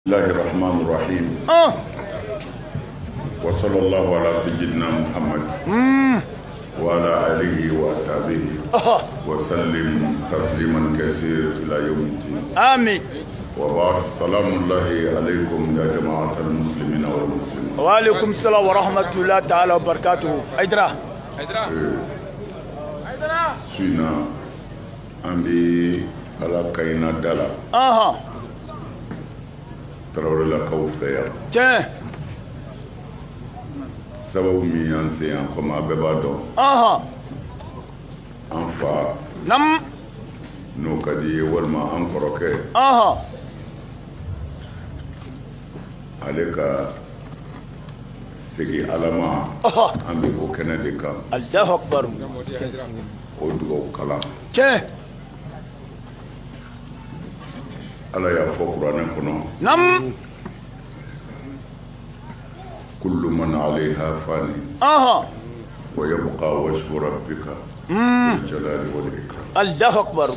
الله الرحمن الرحيم وصلى الله على سيدنا محمد وعلى آله وأصحابه وسلم تسليما كثيرا إلى يوم الدين آمين. وبعد السلام الله عليكم يا جماعة المسلمين والمسلمات. وعليكم السلام ورحمة الله تعالى وبركاته. أيدرا سوينا أمبي على كاينا دالا Traoré la kaw fɛ yan. Tiɲɛ. Sababu min y'an se yan komi a bɛɛ b'a dɔn. An fa. Namu. N'o ka di ye walima an kɔrɔkɛ. Ale ka segin Ala ma. An bɛ o kɛnɛ de kan. Alahu akibaru. O dugawu kalan. Tiɲɛ. Ala y'a fɔ kuranɛ kɔnɔ. Namu. Kullu man alayha fani. Wa yabqa wajhu rabbika. Zul jalali wal ikram. Alahu akibaru.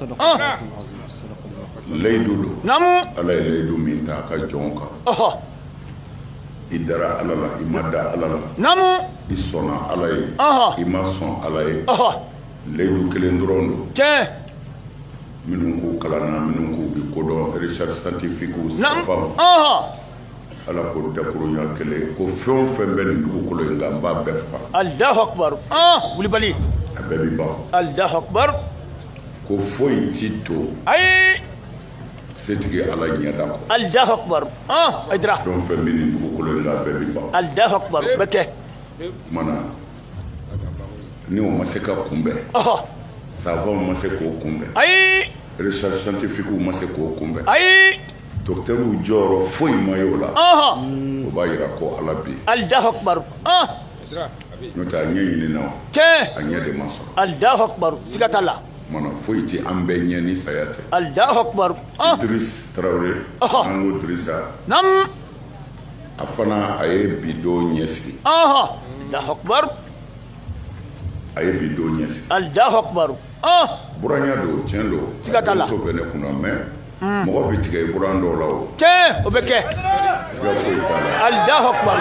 Layidu do. Namu. Ala ye layidu min ta a ka jɔnw kan. I dara Ala la, i ma da Ala la. Namu. I sɔnna Ala ye. I ma sɔn Ala ye. Layidu kelen dɔrɔn do. Tiɲɛ. Minnu k'u kalanna minnu k'u bi kodɔn recherche scientifique u sɛfam Ala ko dakuruɲa kelen ko fɛn o fɛn bɛ nin dugukolo in kan n b'a bɛɛ faga. Alahu akibaru. Wulibali. A bɛɛ bi ban. Alahu akibaru. Ko foyi ti to. Ayi. Setigi Ala ɲɛda kɔ. Alahu akibaru. Aydara. Fɛn o fɛn bɛ nin dugukolo in kan a bɛɛ bi ban. Alahu akibaru. Bɛɛ kɛ. Kumana ni o ma se ka kunbɛn. Savants ma se k'o kunbɛn. Ayi. Recherche scientifique ma se k'o kunbɛn. Ayi. Docteur jɔyɔrɔ foyi ma y'o la. O b'a yira ko Ala bɛ yen. Alahu akibaru. N'o tɛ a ɲɛ ɲinina o. Tiɲɛ. A ɲɛ de ma sɔrɔ. Alahu akibaru. Siga t'a la. Mana foyi tɛ an bɛɛ ɲɛ ni saya tɛ. Alahu akibaru. Idriss Traoré. An ko Idrissa. Namu. A fana a ye bi don ɲɛsigi. Alahu akibaru. A ye bi don ɲɛsigi. Alahu akibaru. Buranya do tiɲɛ do. Siga t'a la. Muso bɛ ne kunna mais mɔgɔ bɛ tigɛ i buran dɔw la o. Tiɲɛ o bɛ kɛ. Siga foyi t'a la. Alahu akibaru.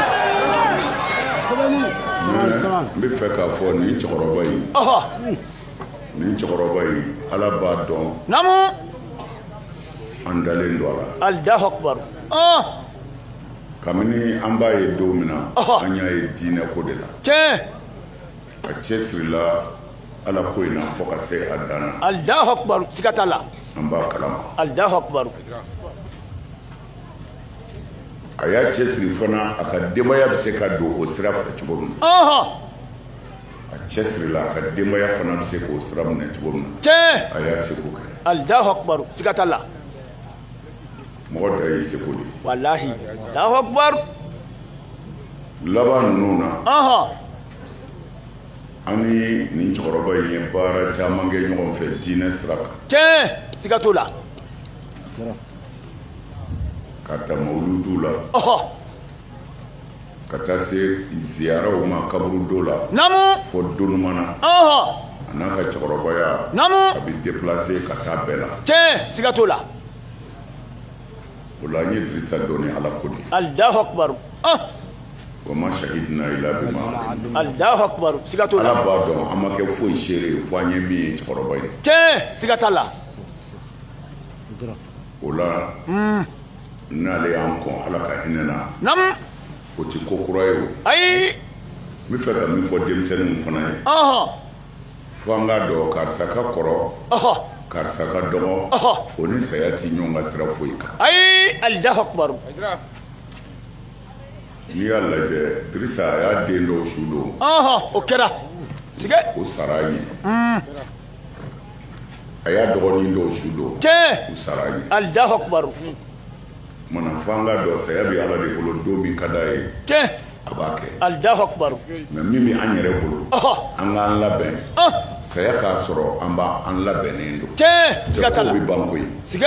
N bɛ fɛ k'a fɔ nin cɛkɔrɔba in Ala b'a dɔn. Namu. An dalen don a la. Alahu akibaru. Kabini an b'a ye don min na an y'a ye diinɛ ko de la. Tiɲɛ. A cɛsirila Ala ko in na fo ka se a dan na. Alahu akibaru. Siga t'a la. An b'a kalama. Alahu akibaru. A y'a cɛsiri fana a ka denbaya bɛ se ka don o sira fɛ cogo min na. A cɛsirila a ka denbaya fana bɛ se k'o sira minɛ cogo min na. Tiɲɛ. A y'a seko kɛ. Alahu akibaru. Siga t'a la. Mɔgɔ da y'i seko de. Walahi. Alahu akibaru. Laban ninnu na. An ni nin cɛkɔrɔba in ye baara caman kɛ ɲɔgɔn fɛ diinɛ sira kan. Tiɲɛ. Siga t'o la. Ka taa mawuludu la. Ka taa se ziyaraw ma kaburu la. Namu. Fo donumana. A n'a ka cɛkɔrɔbaya. Namu. A bɛ déplacer ka taa bɛɛ la. Tiɲɛ. Siga t'o la. O la an ye Idrissa dɔn ni Ala ko de. Alahu akibaru. Wa ma shahidna illa bima alimna. Alahu akibaru. Siga t'o la. Ala b'a dɔn an ma kɛ foyi seere ye fo an ye min ye cɛkɔrɔba ye. Tiɲɛ. Siga t'a la. O la n'ale y'an kɔn Ala ka hinɛ na. Namu. O ti ko kura ye o. Ayi. N bɛ fɛ ka min fɔ denmisɛnninw fana ye. Fo an k'a dɔn karisa ka kɔrɔ. Karisa ka dɔgɔ. O ni saya ti ɲɔgɔn ka sira foyi kan. Ayi. Alahu akibaru. N'i y'a lajɛ Idrissa a y'a den dɔw su don. O kɛra. Siga. O sara an ye. A y'a dɔgɔnin dɔw su don. Tiɲɛ. O sara an ye. Alahu akibaru. Mana fo an k'a dɔn saya bɛ Ala de bolo don min ka d'a ye. Tiɲɛ. A b'a kɛ. Alahu akibaru. Mais min bɛ an yɛrɛ bolo. An k'an labɛn. Saya k'a sɔrɔ an b'an labɛnnen don. Tiɲɛ. Siga t'a la. Sɛko bɛ ban koyi. Siga.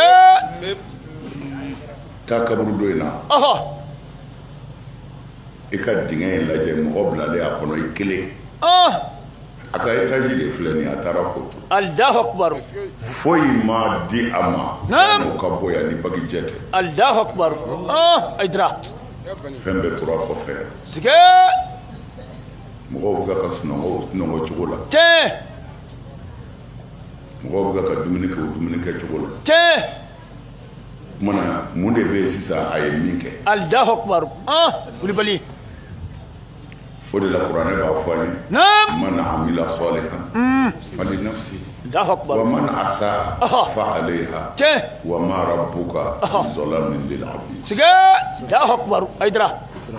Taa kaburu dɔ in na. I ka dingɛ in lajɛ mɔgɔ bilalen a kɔnɔ i kelen. aka étage de filani atara koto Allahu akbar foyi ma di ama Naam. ka boya ni bagi jete Allahu akbar aydra fembe tura ko fe sige mo ga ka sunongo chugola te mo ga ka dumuni ke chugola te mana munde be sisa ay minke Allahu akbar kulibali o de la qur'an ba fani Naam man amila salihan fali nafsi Allahu akbar wa man asa fa alayha te wa ma rabbuka zalamin lil abid sige Allahu akbar aydra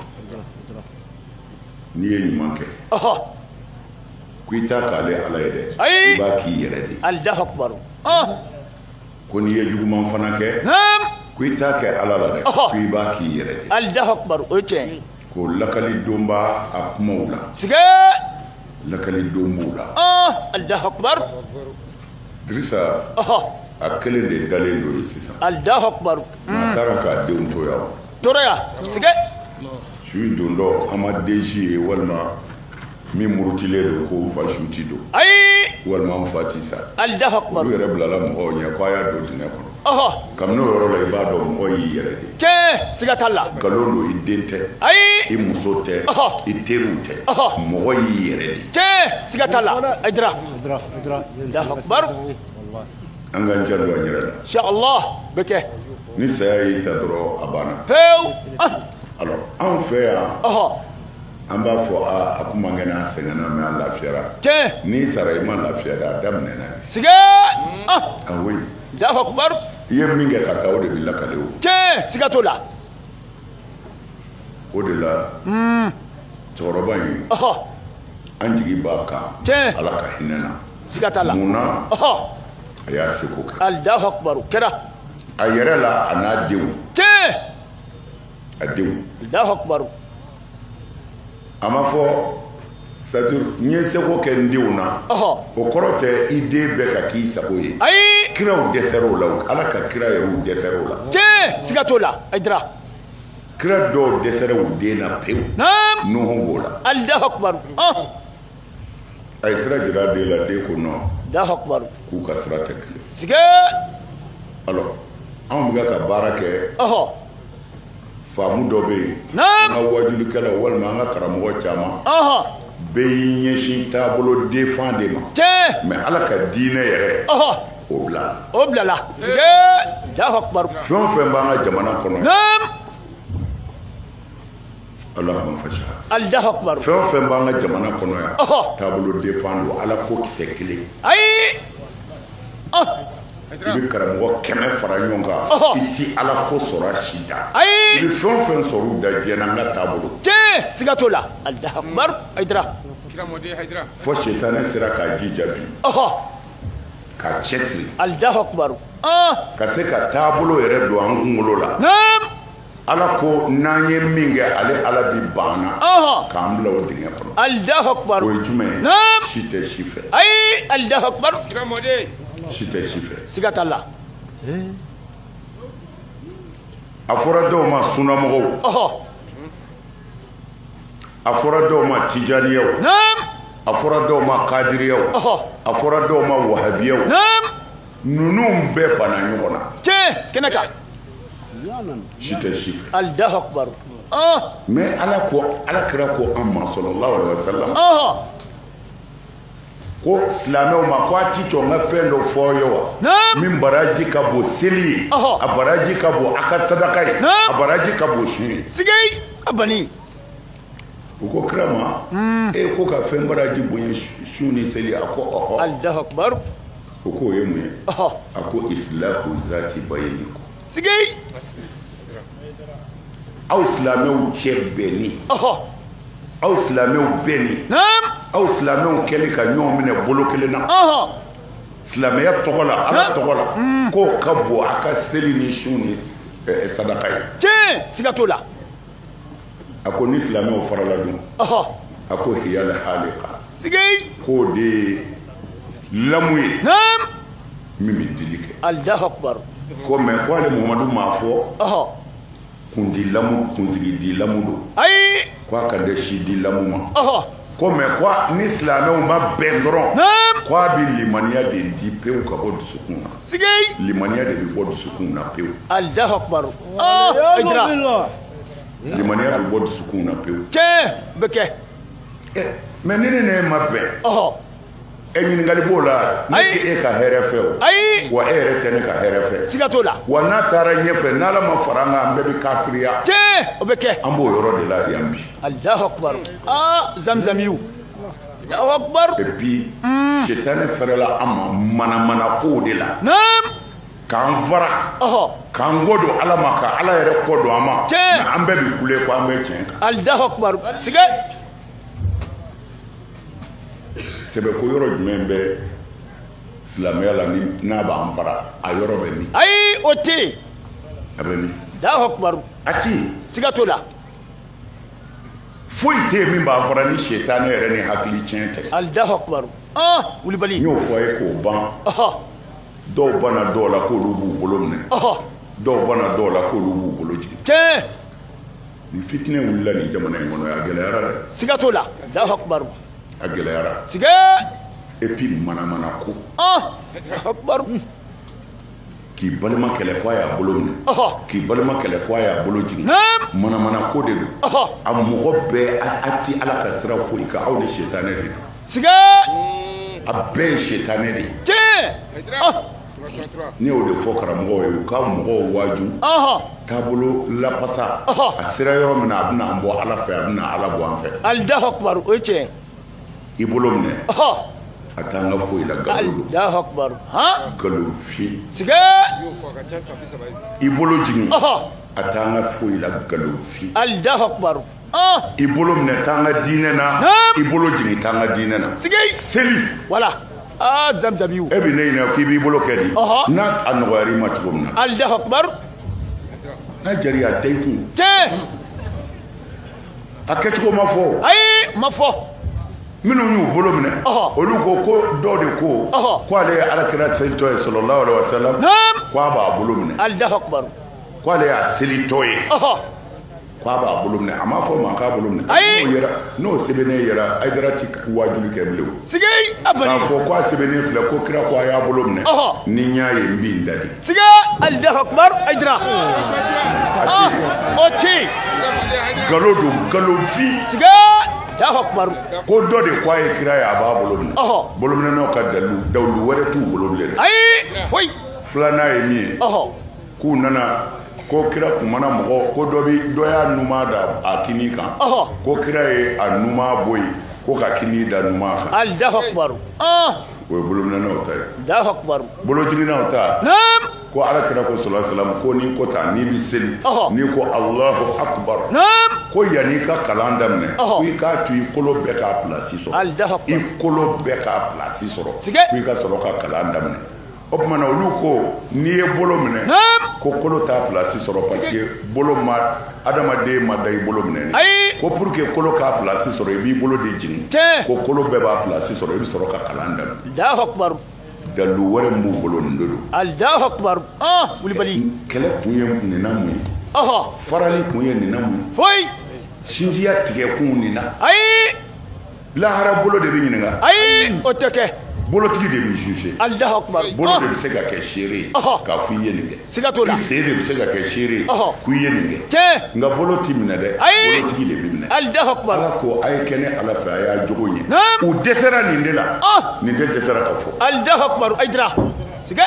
ni ye manke kuita kale ala yede Ay. ba ki yere de Allahu akbar ko ni ye juguman fana ke Naam kuita ke ala la de ku ba ki yere de Allahu akbar oche ko lakali domba akmoula sige lakali dombula Allahu akbar drisa akele de dalen do sisa Allahu akbar na taraka de to ya toraya sige sui dondo ama deji walma mi murutile do ko fa shuti do ay walma fatisa Allahu akbar du yere blala mo nya ko ya do tinga ko kam no ro la ibado mo yi yere de ke siga talla galondo idente ay i musote i terute mo yi yere de ke siga talla aydra Allahu akbar anga jallo nyere insha Allah beke ni sayi tadro abana pew alors en fait an b'a fɔ a kuma ngena sɛgɛnna mɛ a lafiyara ke ni sara i ma lafiya da daminɛna sige oui Allahu akbar i ye min kɛ ka taa o de bɛ lakale o ke siga to la o de la cɛkɔrɔba in an jigi b'a kan ala ka hinɛ na siga talla mun na a y'a seko kɛ Allahu akbar kɛra a yɛrɛ la a n'a denw ke a denw Allahu akbar a ma fɔ c'est-à-dire n ye seko kɛ n denw na o kɔrɔ tɛ i den bɛɛ ka k'i sago ye ayi kiraw dɛsɛr'o la ala ka kira yɛrɛw dɛsɛr'o la ke siga to la aydra kira dɔw dɛsɛra u den na pewu Naam nuhu b'o la Allahu akbar a ye sira jira den la den ko non Allahu akbar k'u ka sira tɛ kelen sige alors anw bɛ ka baara kɛ faamu dɔ bɛ yen Naam an ka wajulikɛlaw walima an ka karamɔgɔ caman bɛɛ y'i ɲɛsin taabolo defan de ma ke mais ala ka diinɛ yɛrɛ o bila o bilala sige Allahu akbar fɛn o fɛn b'an ka jamana kɔnɔ Naam Allahumma fashhad Allahu akbar fɛn o fɛn b'an ka jamana kɔnɔ yan taabolo defan don ala ko kisɛ kelen ayi i bɛ karamɔgɔ 100 fara ɲɔgɔn kan i ti ala ko sɔrɔ a si da i ayi bɛ fɛn o fɛn sɔrɔ u da diɲɛ na an ka taabolo ke siga to la Allahu akbar aydra fo shetani sera k'a jija bi k'a cɛsiri Allahu akbar ka se ka taabolo yɛrɛ don an kunkolo la Naam ala ko n'an ye min kɛ ale ala bi banna k'an bila o dingɛ kɔnɔ Allahu akbar o ye jumɛn ye Naam si tɛ si fɛ ayi Allahu akbar si tɛ si fɛ siga talla a fɔra dɔw ma sunamɔgɔw a fɔra dɔw ma tijaniyaw Naam a fɔra dɔw ma kadiriyaw a fɔra dɔw ma wahabiyaw Naam ninnu bɛɛ bana ɲɔgɔn na ke kɛnɛ kan si tɛ si fɛ Allahu akbar mais ala kira ko an ma sallallahu alaihi wasallam ko silamɛw ma ko a ti jɔ n ka fɛn dɔ fɔ ye wa min baraji ka bon seli ye a baraji ka bon a ka sadaka ye a baraji ka bon su ye sigei abani u ko kira ma e ko ka fɛn baraji bonya su ni seli a ko ɔhɔ Allahu akbar o ko o ye mun ye a ko islahu zati bayinikum sigei aw silamɛw cɛ bɛnni aw silamɛw bɛnni aw silamɛw kɛlen ka ɲɔgɔn minɛ bolo kelen na silamɛya tɔgɔ la ala tɔgɔ la k'o ka bon a ka seli ni su ni sadaka ye tiɲɛ siga t'o la a ko ni silamɛw farala dun a ko hiyal halika sigei k'o de ye lamu ye min bɛ dili kɛ Allahu akbar ko mɛ ko ale Muhamadu m'a fɔ kundi lamu kunsigi di lamu don ayi ko a ka dɛ si di lamu ma ko mais quoi ni silamɛw ma bɛn dɔrɔn ko a bɛ limaniya de di pewu ka bɔ dusukun na limaniya de bɛ bɔ dusukun na pewu Allahu akbar Aïdara limaniya bɛ bɔ dusukun na pewu tiɲɛ bɛ kɛ mais ni ne ma bɛn e ɲininkali b'o la ne tɛ e ka hɛrɛ fɛ o wa e yɛrɛ tɛ ne ka hɛrɛ fɛ siga t'o la wa n'a taara ɲɛfɛ n'Ala ma fara an kan an bɛɛ bɛ kafiriya tiɲɛ o bɛ kɛ an b'o yɔrɔ de la yan bi Allahu akbar zamzamiyu Allahu akbar et puis shetani fɛrɛla an ma mana kow de la k'an fara k'an kɔ don Ala ma ka Ala yɛrɛ kɔ don an ma mais an bɛɛ bi kule ko an bɛ tiɲɛ kan Allahu akbar siga sɛbɛ ko yɔrɔ jumɛn bɛ silamɛya la ni n'a b'an fara a yɔrɔ bɛ min ayi o tɛ yen a bɛ min Allahu akbar a tɛ yen siga t'o la foyi tɛ yen min b'an fara ni shetani yɛrɛ ni hakili tiɲɛ tɛ Allahu akbar wulibali n y'o fɔ a ye k'o ban dɔw banna dɔw la k'olu b'u bolo minɛ dɔw banna dɔw la k'olu b'u bolo jigin tiɲɛ ni fitinɛ wulila nin jamana in kɔnɔ a gɛlɛyara dɛ siga t'o la Allahu akbar a gɛlɛyara siga et puis manamana ko Allahu akbar k'i balima kɛlɛ ko a y'a bolo minɛ k'i balima kɛlɛ ko a y'a bolo jigin manamana ko de don a mɔgɔ bɛɛ a ti Ala ka sira foyi kan aw ni shetani de don siga a bɛɛ ye shetani de ye tiɲɛ ne y'o de fɔ karamɔgɔw ye u ka mɔgɔw waaju taabolo lapasa a sera yɔrɔ min na a bɛna an bɔ Ala fɛ a bɛna Ala bɔ an fɛ Allahu akbar o ye tiɲɛ i bolo minɛ a t'an ka foyi la nkalon don Allahu akbar nkalon fi siga i bolo jigin a t'an ka foyi la nkalon fi Allahu akbar i bolo minɛ t'an ka diinɛ na i bolo jigin t'an ka diinɛ na siga seli wala zamzamiyu e bi ne ɲininka k'i b'i bolo kɛ di n'a a nɔgɔyara i ma cogo min na Allahu akbar n'a jari a da i kun tiɲɛ a kɛcogo ma fɔ ayi ma fɔ minnu y'u bolo minɛ olu ko dɔw de ko ale ye Alakira selitɔ ye sallallahu alaihi wasallam ko a b'a bolo minɛ Allahu akbar ko ale y'a selitɔ ye ko a b'a bolo minɛ a m'a fɔ maa k'a bolo minɛ n'o sɛbɛnnen yɛrɛ Aïdara ti wajibi kɛ bilen siga k'a fɔ ko a sɛbɛnnen filɛ ko kira ko a y'a bolo minɛ ni n y'a ye n b'i ladi siga Allahu akbar Aïdara o tɛ nkalon don nkalon fi siga Allahu akbar ko dɔ de ko a ye kira ye a b'a bolo minɛ bolominɛnaw ka dawulu wɛrɛ t'u bolo bilen dɛ ayi foyi filanan ye min ye k'u nana ko kira kun mana mɔgɔ ko dɔ y'a numan da a kini kan ko kira ye a numan bɔ yen ko ka kini da numan kan Allahu akbar o ye bolominɛnaw ta ye Allahu akbar bolojiginaw ta ko Alakira ko sallallahu alaihi wasallam ko n'i ko ta n'i bi seli n'i ko Allahu akbar ko yanni ka kalan daminɛ ko i k'a to i kolo bɛɛ k'a pilasi sɔrɔ i kolo bɛɛ k'a pilasi sɔrɔ ko i ka sɔrɔ ka kalan daminɛ o tuma na olu ko n'i ye bolo minɛ ko kolo t'a pilasi sɔrɔ parce que bolo ma adamaden ma da i bolo minɛ ko pour que kolo k'a pilasi sɔrɔ i b'i bolo de jigin ko kolo bɛɛ b'a pilasi sɔrɔ i bɛ sɔrɔ ka kalan daminɛ Allahu akbar dalu wɛrɛ min b'u bolo nin de don Allahu akbar wulibali kɛlɛ kun ye nin na mun ye farali kun ye nin na mun ye foyi sinjiya tigɛ kun nin na ayi lahara bolo de bɛ ɲininka ayi o tɛ kɛ bolotigi de bɛ juge Allahu akbar bolo de bɛ se ka kɛ seere ye k'a fɔ i ye nin kɛ siga t'o la i sen de bɛ se ka kɛ seere ye k'u ye nin kɛ tiɲɛ nka bolo ti minɛ dɛ ayi bolotigi de bɛ minɛ Allahu akbar Ala ko a ye kɛ ne Ala fɛ a y'a jogo ɲɛ u dɛsɛra nin de la nin de dɛsɛra ka fɔ Allahu akbar Aïdara siga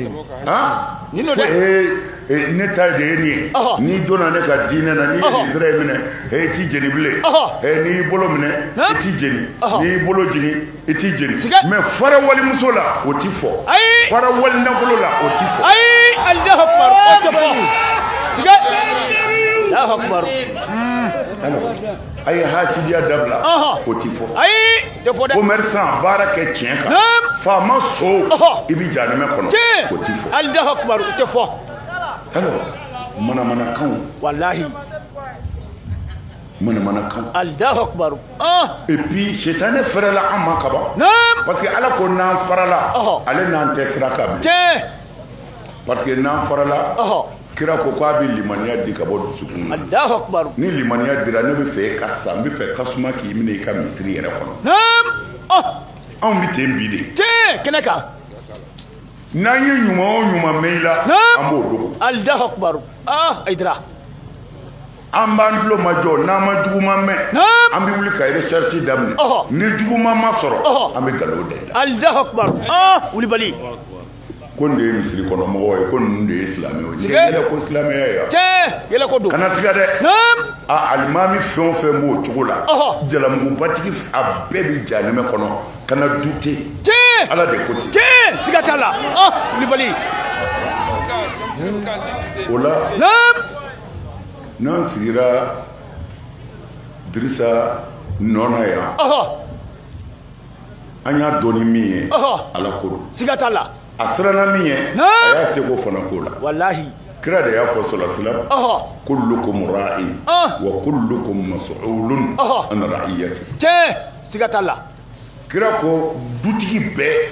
ni n'o dɛ ne ta de ye nin ye n'i donna ne ka diinɛ na n'i ye Israël minɛ i t'i jeni bilen n'i y'i bolo minɛ i t'i jeni n'i y'i bolo jigin i t'i jeni mais fara walimuso la o ti fɔ fara wali nafolo la o ti fɔ Allahu akbar o tɛ fɔ siga Allahu akbar a ye hasidiya dabila o ti fɔ tɛ fɔ dɛ commerçant baara kɛ tiɲɛ kan faama so i bɛ janɛmɛ kɔnɔ o ti fɔ Allahu akbar o tɛ fɔ manamanakanw walahi manamanakanw Allahu akbar et puis shetani fɛrɛla an ma kaban parce que Ala ko n'an farala ale n'an tɛ sira kan bilen parce que n'an farala kira ko ko abi limaniya di ka bɔ dusukun Allahu akbar ni limaniya dira ne bɛ fɛ ka sa n bɛ fɛ ka suma k'i minɛ i ka misiri yɛrɛ kɔnɔ naam anw bɛ ten bi de tiɲɛ kɛnɛ kan n'an ye ɲuman o ɲuman mɛn i la an b'o dogo Allahu akbar Aidara an b'an tulo ma jɔ n'an ma juguman mɛn an bɛ wuli ka recherche daminɛ ni juguman ma sɔrɔ an bɛ nkalon da Allahu akbar wulibali ko nin de ye misiri kɔnɔ mɔgɔw ye ko ninnu de ye silamɛw ye yɛlɛ ko silamɛya ye tiɲɛ yɛlɛ ko don kana siga dɛ alimami fɛn o fɛn b'o cogo la jalamugubatigi a bɛɛ bɛ jahanɛmɛ kɔnɔ kana dute tiɲɛ ala de ko ten tiɲɛ siga t'a la wulibali o la n'an sigira Dirisa nɔ na yan an y'a dɔn ni min ye ala ko don siga t'a la a siranna min ye a y'a seko fana ko la wallahi kira de y'a fɔ sallallahu kullukum ra'in wa kullukum mas'ulun an ra'iyati tiɲɛ siga t'a la kira ko dutigi bɛɛ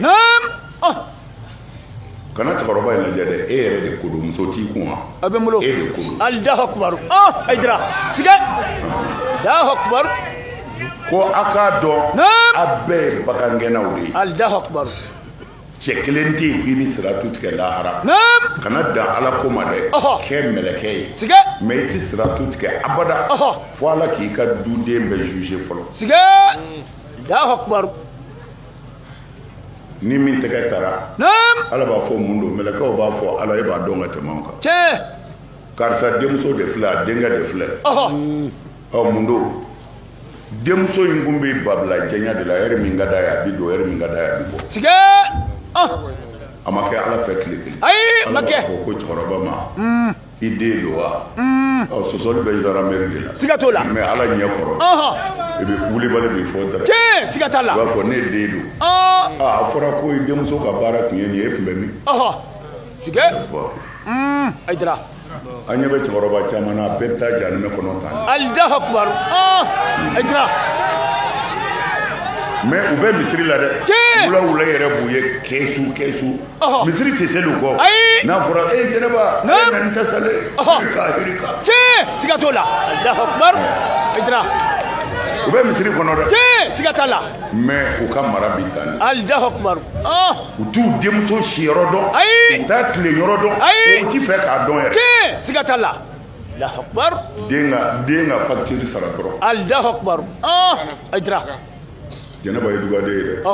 kana cɛkɔrɔba in lajɛ dɛ e yɛrɛ de ko don muso t'i kun wa a bɛ n bolo e de ko don Allahu akbar Aidara siga Allahu akbar ko a k'a dɔn a bɛɛ ye bagangɛnnaw de ye Allahu akbar cɛ kelen tɛ yen k'i bɛ siratu tigɛ lahara kana dan ala ko ma dɛ kɛ mɛlɛkɛ ye siga mɛ i tɛ siratu tigɛ abada fo ala k'i ka duden bɛɛ juge fɔlɔ siga Allahu akbar ni min tɛgɛ tara ala b'a fɔ mun don mɛlɛkɛw b'a fɔ ala e b'a dɔn ka tɛmɛ an kan tiɲɛ karisa denmuso de filɛ a denkɛ de filɛ mun don denmuso in kun bɛ babila jɛnya de la hɛrɛ min ka d'a ye a bɛ don hɛrɛ min ka d'a ye a bɛ bɔ siga a ma kɛ ala fɛ tile kelen ayi ma ala b'a fɔ ko cɛkɔrɔba ma i den don wa sɔsɔli bɛ zaramɛri de la siga t'o la mɛ ala ɲɛ kɔrɔ i bɛ wulibali bɛ fɔ dɛrɛ tiɲɛ siga t'a la i b'a fɔ ne den don a fɔra ko denmuso ka baara tun ye nin ye e tun bɛ min siga Aidara an ɲɛ bɛ cɛkɔrɔba caman na a bɛɛ bɛ taa jahanɛmɛ kɔnɔ tan Allahu akbar Aidara mɛ u bɛ misiri la dɛ wula yɛrɛ b'u ye kɛsu misiri tɛ seli u kɔ n'a fɔra e jɛnɛba e na nin tɛ sale k'a hirika tiɲɛ siga t'o la Allahu akbar Aidara u bɛ misiri kɔnɔ dɛ tiɲɛ siga t'a la mɛ u ka mara bi tan Allahu akbar u t'u denmuso siyɔrɔ dɔn u t'a tile yɔrɔ dɔn u ti fɛ k'a dɔn yɛrɛ tiɲɛ siga t'a la Allahu akbar den ka facture sara dɔrɔn Allahu akbar Aidara jɛnɛba ye dugaden ye dɛ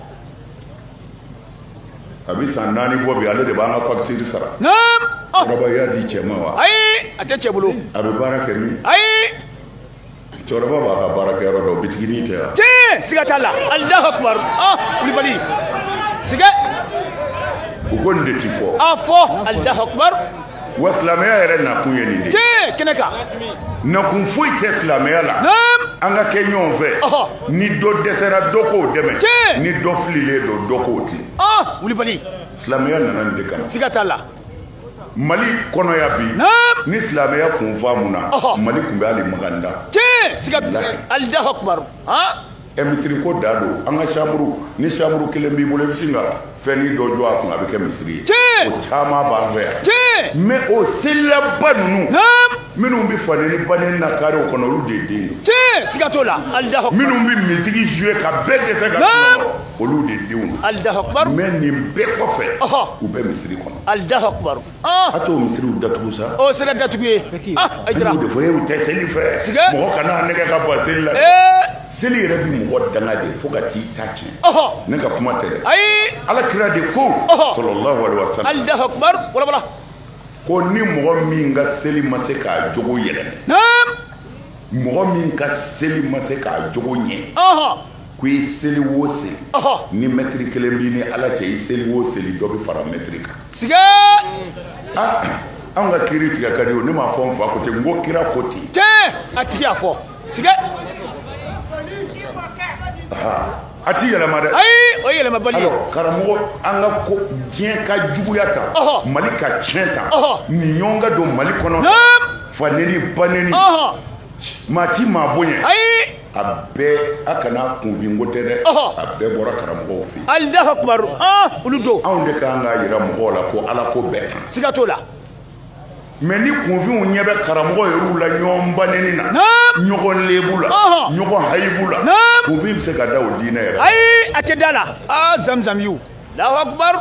a bɛ san 4 bɔ bi ale de b'an ka facture sara cɛkɔrɔba y'a di cɛ ma wa ayi a tɛ cɛ bolo a bɛ baara kɛ min ayi cɛkɔrɔba b'a ka baarakɛyɔrɔ dɔn bitiginin tɛ yan tiɲɛ siga t'a la Allahu akbar wulibali siga u ko nin de ti fɔ a fɔ Allahu akbar wa silamɛya yɛrɛ nakun ye nin de tiɲɛ kɛnɛ kan nakun foyi tɛ silamɛya la an ka kɛ ɲɔgɔn fɛ ni dɔ dɛsɛra dɔ k'o dɛmɛ ni dɔ fililen don dɔ k'o tilen wulibali silamɛya nana nin de kama siga t'a la mali kɔnɔya bi ni silamɛya kun fa mun na mali kun bɛ hali maganda tiɲɛ siga Allahu akbar misiri ko da don an ka samuru ni samuru kelen b'i bolo i bɛ sin ka fɛn dɔ jɔ a kun a bɛ kɛ misiri ye o caman b'an fɛ yan mɛ o selilaba ninnu minnu bɛ falen ni banen na karew kɔnɔ olu de den don siga t'o la Allahu akbar minnu bɛ misiri jouer ka bɛɛ dɛsɛ ka sunɔgɔ olu de denw don Allahu akbar mɛ nin bɛɛ kɔfɛ u bɛ misiri kɔnɔ Allahu akbar a t'o misiriw datugu sa o sera datugu ye Aidara de fɔ u tɛ seli fɛ mɔgɔ kana nɛgɛ ka bɔ seli la seli yɛrɛ bɛ mɔgɔ danga de fo ka t'i ta tiɲɛ ne ka kuma tɛ dɛ ala kira de ko sallallahu alaihi wasallam Allahu akbar wala ko ni mɔgɔ min ka seli ma se k'a jogo yɛlɛmɛ mɔgɔ min ka seli ma se k'a jogo ɲɛ ko i seli o seli ni mɛtiri kelen b'i ni ala cɛ i seli o seli dɔ bɛ fara mɛtiri kan siga anw ka kiri tigɛ ka di o ne m'a fɔ n fa ko ten n ko kira ko ten tiɲɛ a tigi y'a fɔ siga a ti yɛlɛma dɛ ayi o ye yɛlɛmabali ye karamɔgɔ an ka ko diɲɛ ka juguya tan mali ka tiɲɛ tan nin ɲɔgɔn ka don mali kɔnɔ fa neni ba neni maa ti maa bonya ayi a bɛɛ a kana kunfin ko tɛ dɛ a bɛɛ bɔra karamɔgɔw fɛ yen Allahu akbar olu don anw de kan ka yira mɔgɔw la ko ala ko bɛɛ tan siga t'o la mais ni kunfinw ɲɛ bɛ karamɔgɔ yɛrɛw la ɲɔgɔn baneni na ɲɔgɔn lebu la ɲɔgɔn hayibu la kunfin bɛ se ka da o diinɛ yɛrɛ ayi a tɛ da la Zamzam yu Allahu Akbar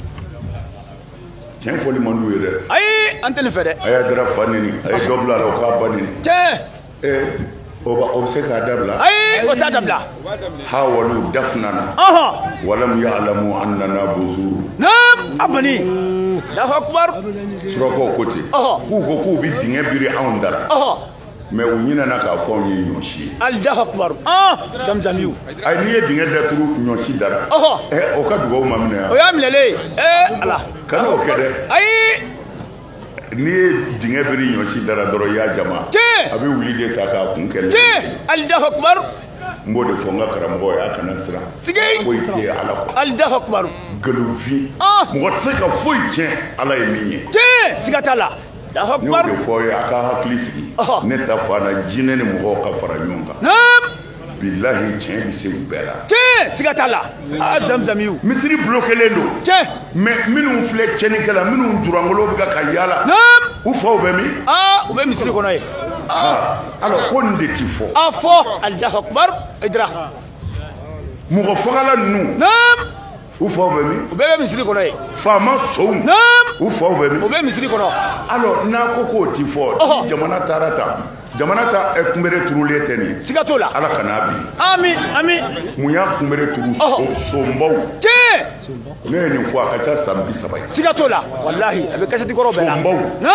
tiɲɛ fɔli man d'u ye dɛ ayi an tɛ nin fɛ dɛ a y'a dara fa neni a ye dɔ bila a la o k'a ba neni tiɲɛ o bɛ se k'a dabila ayi o t'a dabila hawalu dafnana walam ya'lamu annana buzuru a bani Allahu Akbar surakaw ko ten k'u ko k'u bɛ dingɛ biri anw da la mais u ɲinɛna k'a fɔ anw ye ɲɔ si ye Allahu Akbar Zamzam yu ayi n'i ye dingɛ daturu ɲɔ si dara o ka dugawu ma minɛ yan o y'a minɛlen ala kana o kɛ dɛ ayi n'i ye dingɛ biri ɲɔ si dara dɔrɔn i y'a jama a bɛ wuli de sa k'a kun kɛlɛ Allahu Akbar n b'o de fɔ n ka karamɔgɔ ye a kana siran foyi tɛ ala kɔ Allahu Akbar nkalonfin mɔgɔ tɛ se ka foyi tiɲɛ ala ye min ye siga t'a la Allahu Akbar n y'o de fɔ ye a ka hakili sigi ne ta fa na jinɛ ni mɔgɔw ka fara ɲɔgɔn kan bilahi tiɲɛ bɛ se u bɛɛ la siga t'a la Zamzam yu misiri bulokɛlen don mais minnu filɛ cɛnnikɛla minnu jurangolo bɛ ka yaala u faw bɛ min u bɛ misiri kɔnɔ ye alors ko nin de ti fɔ a fɔ Allahu Akbar idra mɔgɔ fagala ninnu u faw bɛ min u bɛɛ bɛ misiri kɔnɔ ye faama sow u faw bɛ min u bɛ misiri kɔnɔ alors n'a ko k'o ti fɔ jamana taara ta jamana ta kunbere turulen tɛ nin siga t'o la ala kana bi amin mun y'a kunbere turu sonbaw ne ye nin fɔ a ka ca san 30 ye siga t'o la wallahi a bɛ kasɛti kɔrɔ bɛɛ la sonbaw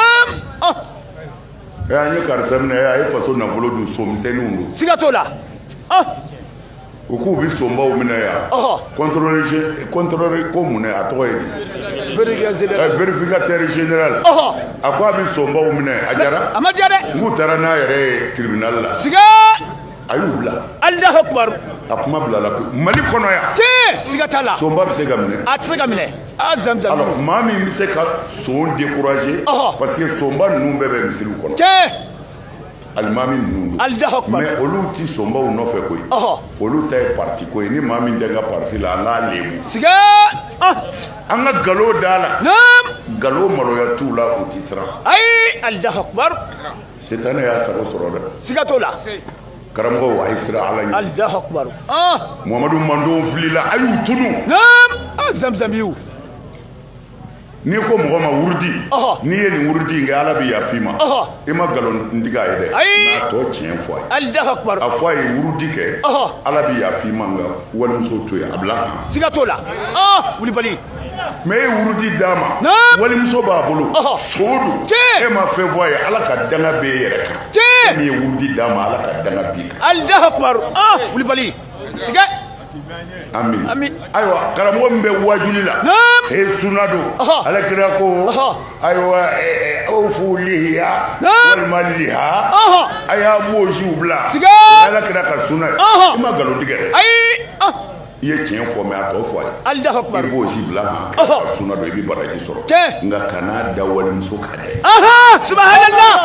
an ye karisa minɛ a ye faso nafolo dun somisɛnninw don siga t'o la u k'u bɛ sonbaw minɛ yan contrôleur ko mun a tɔgɔ ye di vérificateur général a ko a bɛ sonbaw minɛ a jara a ma diya dɛ n k'u taara n'a yɛrɛ ye tribunal la siga a y'u bila Allahu Akbar a kuma bila la Mali kɔnɔ yan siga t'a la sonba bɛ se ka minɛ a tɛ se ka minɛ Zamzam alors maa min bɛ se ka son décourager parce que sonba ninnu bɛɛ bɛ misiriw kɔnɔ alimami ninnu don mais olu ti sonbaw nɔfɛ koyi olu ta ye parti ko ye ni maa min tɛ n ka parti la an k'a lebu siga an ka nkalon da la nkalon maloya t'u la u ti siran ayi Allahu Akbar setanɛ y'a sago sɔrɔ dɛ siga t'o la karamɔgɔw a ye siran ala ɲɛ Allahu Akbar Muhamadu Mandon filila a y'u tunu Zamzam yu n'i ko mɔgɔ ma wurudi n'i ye nin wurudi in kɛ ala bɛ yafa i ma i ma nkalontigiya ye dɛ n'a tɔ tiɲɛ fɔ a ye Allahu Akbar a fɔ a ye wurudi kɛ ala bɛ yafa i ma nka walimuso to yen a bila kan siga t'o la wulibali mais e ye wurudi d'a ma walimuso b'a bolo so don e ma fɛn fɔ a ye ala ka danga bɛ e yɛrɛ kan e min ye wurudi d'a ma ala ka danga b'i kan Allahu Akbar wulibali siga amin ayiwa karamɔgɔ min bɛ wajuli la suna don ala kira ko ayiwa aw fu lihiya walima liha a y'a bosiw bila ala kira ka suna ye i ma nkalon tigɛ dɛ i ye tiɲɛ fɔ mais a tɔ fɔ a ye i b'o si bila kan ka suna don i bɛ baraji sɔrɔ nka kana da walimuso kan dɛ subhanallah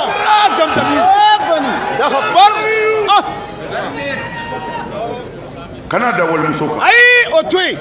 kana da walimuso kan ayi o to yen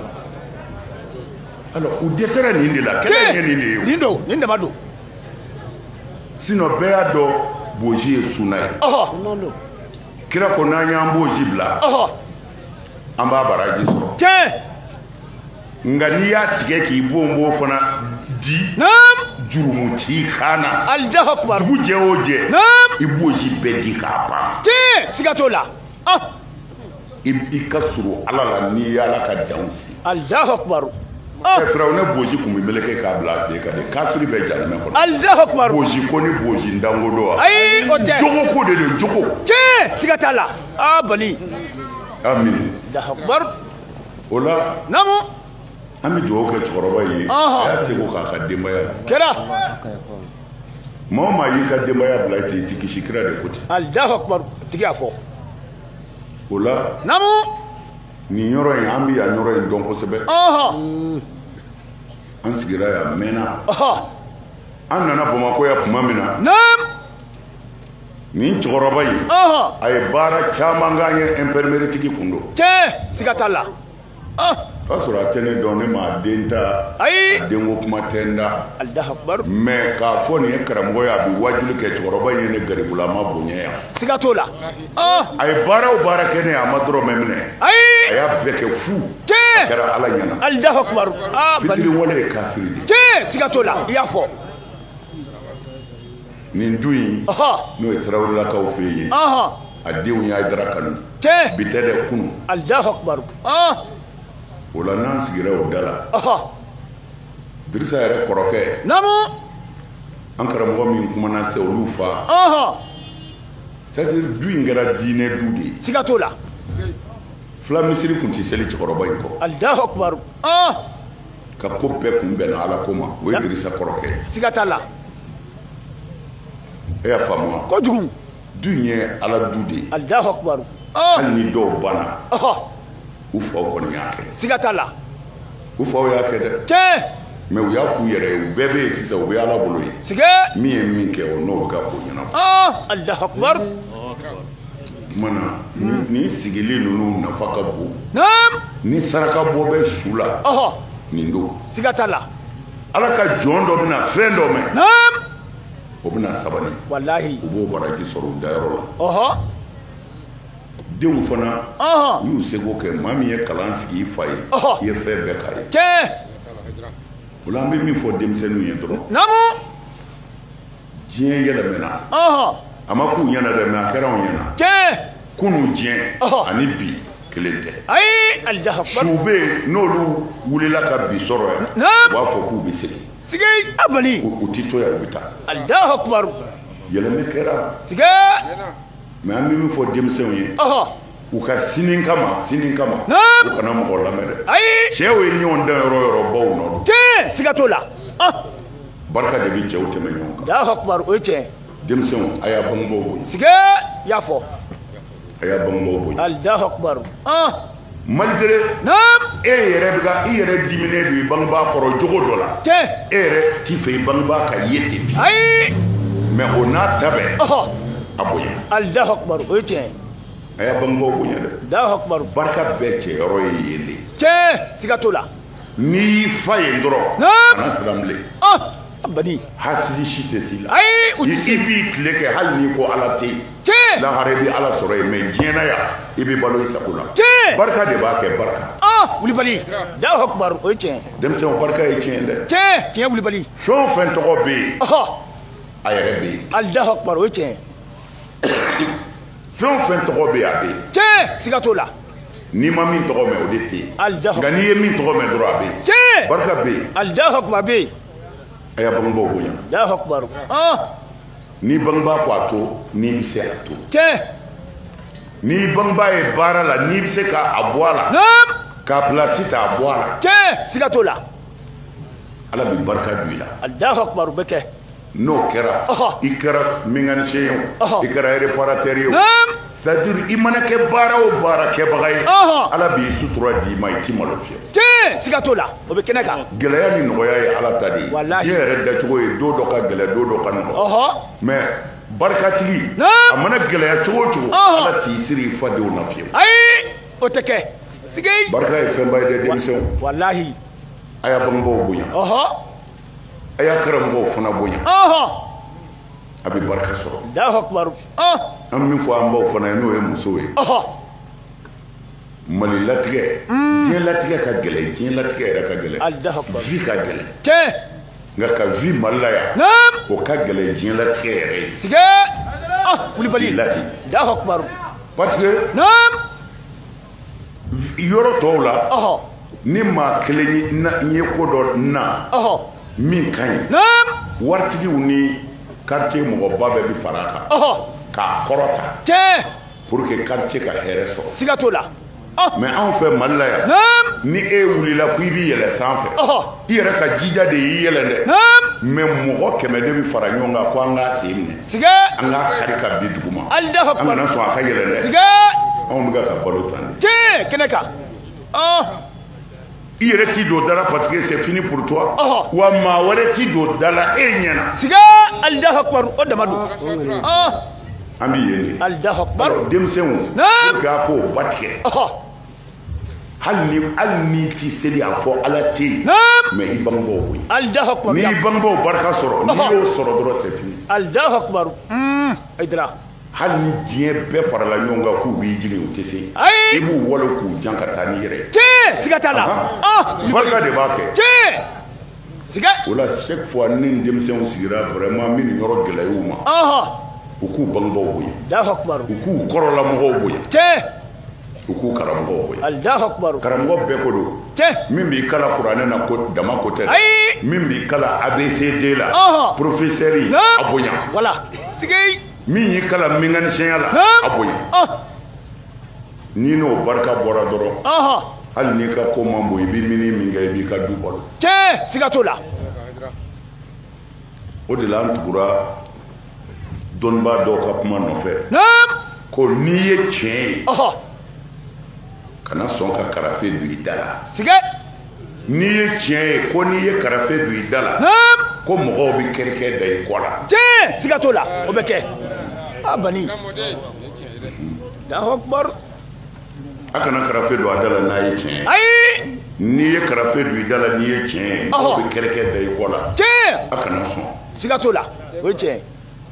alors u dɛsɛra nin de la kɛlɛ ye nin de ye nin dama don sinon bɛɛ y'a dɔn bosi ye suna ye kira ko n'an y'an bosi bila an b'a baraji sɔrɔ nka n'i y'a tigɛ k'i bon fana di jurumu t'i kan na dugu jɛ o jɛ i bosi bɛɛ di k'a ban siga t'o la i ka surun ala la n'i y'ala ka danw sigi Allahu Akbar Firawuna bosi kun bɛ meleke k'a bila a sen kan de kafiri bɛ jahanama kɔnɔ Allahu Akbar bosi ko ni bosi ndango don wa ayi o tɛ jogo ko de don jogo siga t'a la bali amin Allahu Akbar o la namu an bɛ dugawu kɛ cɛkɔrɔba ye a y'a seko k'a ka denbaya kɛra maa o maa y'i ka denbaya bila ten i ti kisi kira de ko ten Allahu Akbar tigi y'a fɔ o la namu nin yɔrɔ in an bɛ yan yɔrɔ in dɔn kosɛbɛ an sigira yan mɛnna an nana Bamakɔ yan tuma min na nin cɛkɔrɔba in a ye baara caman k'an ye infirmière tigi kun don siga t'a la sɔrɔ a tɛ ne dɔn ne ma den ta denko kuma tɛ n da mais k'a fɔ nin ye karamɔgɔ ye a bɛ wajuli kɛ cɛkɔrɔba in ye ne garibulama bonya yan siga t'o la a ye baara o baara kɛ ne a ma dɔrɔmɛ minɛ a y'a bɛɛ kɛ fu a kɛra ala ɲɛna fitiri wale ye kafiri de siga t'o la i y'a fɔ nin du in n'o ye tarawelelakaw fɛ yen a denw y'a dara kanu bi tɛ dɛ kunu o la n'an sigira o da la Dirisa yɛrɛ kɔrɔkɛ an karamɔgɔ min kumana se olu fa c'est-à-dire du in kɛra diinɛ du de ye siga t'o la fila misiri kun tɛ seli cɛkɔrɔba in kɔ ka ko bɛɛ kun bɛnna ala ko ma o ye Dirisa kɔrɔkɛ siga t'a la e y'a faamu wa kojugu du in ye ala du de ye hali ni dɔw banna u faw kɔni y'a kɛ siga t'a la u faw y'a kɛ dɛ mais u y'a k'u yɛrɛ ye u bɛɛ bɛ yen sisan u bɛ ala bolo ye min ye min kɛ o n'o bɛ ka ko ɲɛnabɔ kuma na nin sigili ninnu nafa ka bon ni saraka bɔ bɛ su la nin don siga t'a la ala ka jɔn dɔ bɛna fɛn dɔ mɛn o bɛna sabali walahi u b'o baraji sɔrɔ u dayɔrɔ la denw fana y'u seko kɛ maa min ye kalan sigi i fa ye i ye fɛn bɛɛ k'a ye o la an bɛ min fɔ denmisɛnninw ye dɔrɔn diɲɛ yɛlɛmɛna a ma k'u ɲɛna dɛ mais a kɛra anw ɲɛna kunu diɲɛ ani bi kelen tɛ suw bɛ yen n'olu wulila ka bi sɔrɔ yan u b'a fɔ k'u bɛ segin u ti to yan u bɛ taa yɛlɛmɛ kɛra mais an bɛ min fɔ denmisɛnw ye u ka sini kama u kana mɔgɔ lamɛn dɛ cɛw ye ɲɔgɔn dan yɔrɔ yɔrɔ baw nɔ don siga t'o la barika de bɛ cɛw tɛmɛ ɲɔgɔn kan o ye tiɲɛ denmisɛnw a y'a bangebaaw bonya siga y'a fɔ a y'a bangebaaw bonya malgré e yɛrɛ bɛ ka i yɛrɛ diminen don i bangebaa kɔrɔ jogo dɔ la e yɛrɛ ti fɛ i bangebaa ka ye ten fiyewu mais o n'a ta bɛɛ a bonya o ye tiɲɛ a y'a bangebaaw bonya dɛ barika bɛɛ cɛyɔrɔ ye yen de siga t'o la n'i y'i fa yen dɔrɔn kana siran bilen hasidi si tɛ s'i la i b'i tile kɛ hali n'i ko ala tɛ yen lahara i bɛ ala sɔrɔ yen mais diɲɛna yan i bɛ balo i sago la barika de b'a kɛ barika wulibali o ye tiɲɛ denmisɛnw barika ye tiɲɛ dɛ tiɲɛ wulibali fɛn o fɛn tɔgɔ bɛ yen a yɛrɛ bɛ yen o ye tiɲɛ fɛn o fɛn tɔgɔ bɛ yen a bɛ yen siga t'o la n'i ma min tɔgɔ mɛn o de tɛ yen nka n'i ye min tɔgɔ mɛn dɔrɔn a bɛ yen barika bɛ yen bɛ yen a y'a bangebaaw bonya n'i bangebaa ko a to n'i bɛ se a to n'i bangebaa ye baara la n'i bɛ se k'a bɔ a la k'a pilasi ta a bɔ a la siga t'o la ala bɛ barika don i la bɛ kɛ n'o kɛra i kɛra mécanicien ye o i kɛra réparateur ye o c'est-à-dire i mana kɛ baara o baara kɛbaga ye ala b'i sutura d'i ma i t'i malo fiyɛ siga t'o la o bɛ kɛnɛ kan gɛlɛya ni nɔgɔya ye ala ta de ye diɲɛ yɛrɛ dacogo ye don dɔ ka gɛlɛ don dɔ ka nɔgɔ mais barikatigi a mana gɛlɛya cogo o cogo ala t'i siri i fadenw na fiyewu o tɛ kɛ barika ye fɛnba ye dɛ denmisɛnw a y'a bangebaaw bonya a y'a karamɔgɔw fana bonya a bɛ barika sɔrɔ an min fɔ an baw fana ye n'o ye musow ye mali latigɛ diɲɛ latigɛ ka gɛlɛn diɲɛ latigɛ yɛrɛ ka gɛlɛn vi ka gɛlɛn nka ka vi mali la yan o ka gɛlɛn diɲɛ latigɛ yɛrɛ ye parce que yɔrɔ tɔw la ni maa kelen ye ko dɔ na min ka ɲi waritigiw ni quartier mɔgɔba bɛɛ bi fara a kan k'a kɔrɔta pour que quartier ka hɛrɛ sɔrɔ siga t'o la mais anw fɛ mali la yan ni e wulila ko i b'i yɛlɛ sanfɛ i yɛrɛ ka jija de y'i yɛlɛ dɛ mais mɔgɔ 100 de bi fara ɲɔgɔn kan ko an k'a sen minɛ an k'a kari ka bin duguma an kana sɔn a ka yɛlɛ dɛ anw bɛ ka balo tan de kɛnɛ kan i yɛrɛ t'i don da la parce que c'est fini pour toi wa maa wɛrɛ t'i don da la e ɲɛna siga o dama don an bɛ yen de alors denmisɛnw pour que a k'o ba tigɛ hali ni ti seli a fɔ ala te yen mais i bangebaaw bonya Allahu akbar ni bangebaaw barika sɔrɔ n'i y'o sɔrɔ dɔrɔn c'est fini Allahu akbar Aidara hali ni diɲɛ bɛɛ farala ɲɔgɔn kan k'u b'i jigin u tɛ se i b'u wale k'u jan ka taa n'i yɛrɛ tiɲɛ siga t'a la barika de b'a kɛ tiɲɛ siga o la chaque fois ni denmisɛnw sigira vraiment min ni yɔrɔ gɛlɛya u ma u k'u bangebaaw bonya Allahu akbar u k'u kɔrɔlamɔgɔw bonya tiɲɛ u k'u karamɔgɔw bonya Allahu akbar karamɔgɔ bɛɛ ko don min b'i kala kuranɛ na ko dama ko tɛ min b'i kala ABCD la professeur a bonya voilà sigi min y'i kala mécanicien la a bonya ni n'o barika bɔra dɔrɔn hali n'i ka ko man bon i b'i mini min kɛ i b'i ka du balo tiɲɛ siga t'o la o de la an tugura dɔnnibaa dɔw ka kuma nɔfɛ ko n'i ye tiɲɛ ye kana sɔn ka karafe don i da la siga n'i ye tiɲɛ ye ko n'i ye karafe don i da la ko mɔgɔw bɛ kɛrɛkɛ da i kɔ la tiɲɛ siga t'o la o bɛ kɛ bani Allahu akbar a kana karafe don a da la n'a ye tiɲɛ ye n'i ye karafe don i da la n'i ye tiɲɛ ye mɔgɔw bɛ kɛrɛkɛ da i kɔ la tiɲɛ a kana sɔn siga t'o la o ye tiɲɛ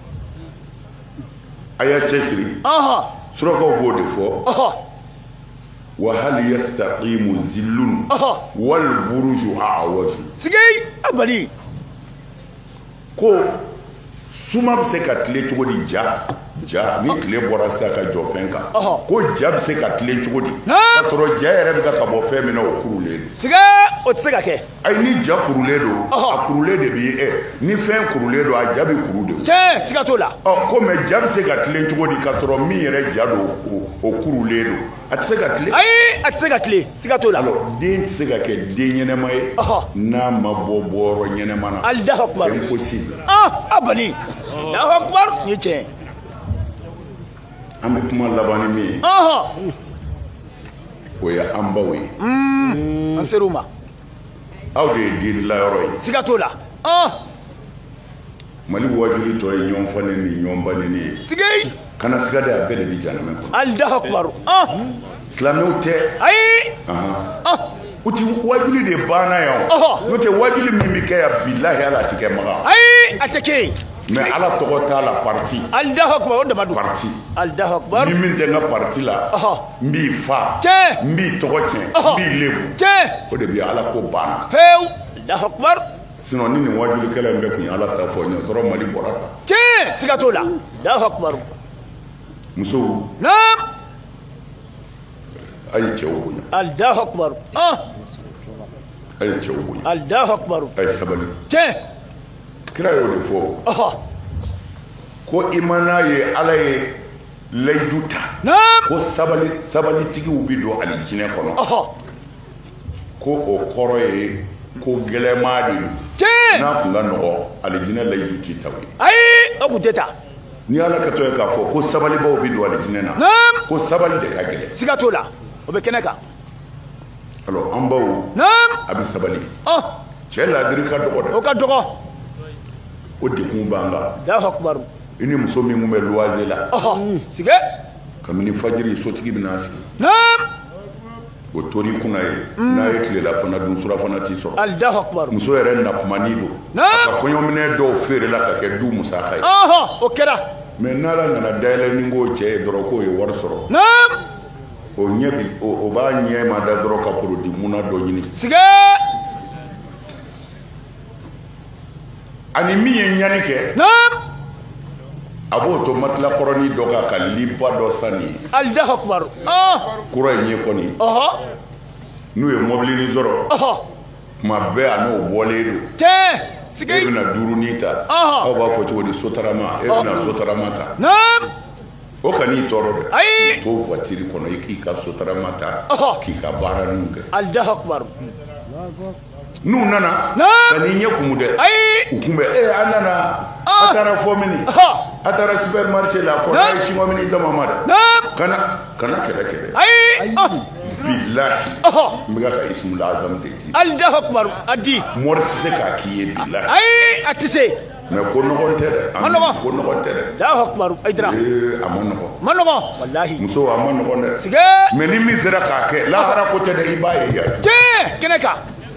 a y'a cɛsiri surakaw b'o de fɔ wa hal yastaqimu zillun wal buruju a'waju sigi bani ko suma bɛ se ka tile cogo di ja ni tile bɔra sisan ka jɔ fɛn kan ko ja bɛ se ka tile cogo di k'a sɔrɔ ja yɛrɛ bɛ ka bɔ fɛn min na o kurulen don siga o tɛ se ka kɛ ayi ni ja kurulen don a kurulen de b'i ni fɛn kurulen don a ja bɛ kuru de tiɲɛ siga t'o la ko mɛ ja bɛ se ka tile cogo di k'a sɔrɔ min yɛrɛ ja don o kurulen don a tɛ se ka tile ayi a tɛ se ka tile siga t'o la den tɛ se ka kɛ den ɲɛnɛma ye n'a ma bɔ bɔyɔrɔ ɲɛnɛma na Allahu akbar c'est impossible bani Allahu akbar ni tiɲɛ an bɛ kuma laban ni min ye o ye an baw ye an ser'u ma aw de ye denilayɔrɔ ye siga t'o la mali wajuli tɔ ye ɲɔgɔn fane ni ɲɔgɔn baneni ye sigi kana siga de a bɛɛ de bɛ janamɛ kɔnɔ Allahu akbar silamɛw tɛ ayi u ti wajuli de banna yan n'o tɛ wajuli min bɛ kɛ yan bilahi ala tɛ kɛ maga ayi a tɛ kɛ mais ala tɔgɔ t'a la parti Allahu akbar o dama don parti Allahu akbar ni min tɛ n ka parti la n b'i fa tiɲɛ n b'i tɔgɔ tiɲɛ n b'i lebu tiɲɛ o de bɛ ala ko banna pewu Allahu akbar sinon ni nin wajulikɛla in bɛɛ tun ye ala ta fɔ ɲɛ sɔrɔ mali bɔra tan tiɲɛ siga t'o la Allahu akbar musow a ye cɛw bonya Allahu akbar a ye cɛw bonya Allahu akbar a ye sabali tiɲɛ kira y'o de fɔ ko i ma n'a ye ala ye layidu ta ko sabalitigiw bɛ don alijinɛ kɔnɔ ko o kɔrɔ ye ko gɛlɛma de don n'a tun ka nɔgɔ alijinɛ layidu tɛ ta o ye ayi o tun tɛ ta ni ala ka to ye k'a fɔ ko sabalibaw bɛ don alijinɛ na ko sabali de ka gɛlɛn siga t'o la o bɛ kɛnɛ kan alors an baw a bɛ sabali cɛ ladiri ka dɔgɔ dɛ o ka dɔgɔ o dekun b'an kan Allahu akbar i ni muso min tun bɛ luwanze la sigi kabini fajiri sotigi bɛ n'a sigi o tori kunna ye n'a ye tilela fana dun surafana t'i sɔrɔ Allahu akbar muso yɛrɛ nakumani don a ka kɔɲɔminɛ dɔw feerela ka kɛ du musaka ye o kɛra mais n'ala nana dayɛlɛ ni k'o cɛ ye dɔrɔn k'o ye wari sɔrɔ o ɲɛ bi o b'a ɲɛ ma da dɔrɔn ka produit muna dɔ ɲini sigi ani min ye ɲani kɛ a b'o to matilakɔrɔni dɔ kan ka liba dɔ san nin ye Allahu akbar kura in ye kɔni n'u ye mɔbilini sɔrɔ kuma bɛɛ a n'o bɔlen don tiɲɛ sigi e bɛna duurunin ta aw b'a fɔ cogo di sotarama e bɛna sotarama ta o ka n'i tɔɔrɔ dɛ ayi to voiture kɔnɔ i k'i ka sotarama ta k'i ka baara ninnu kɛ Allahu akbar n'u nana ka n'i ɲɛ kumu dɛ u kun bɛ an nana a taara fɔ mini a taara supermarché la kɔnɔ a ye chinois mini zama ma dɛ kana kɛlɛ ayi bilahi n bɛ ka ismul azam de di Allahu akbar a di mɔri tɛ se k'a k'i ye bilahi ayi a tɛ se mais ko nogon tɛ dɛ ko nogon tɛ dɛ Allahu akbar aidra a ma nogon wallahi muso a ma nogon dɛ sige mais ni min sera k'a kɛ lahara ko tɛ dɛ i b'a ye yasi kɛnɛ kan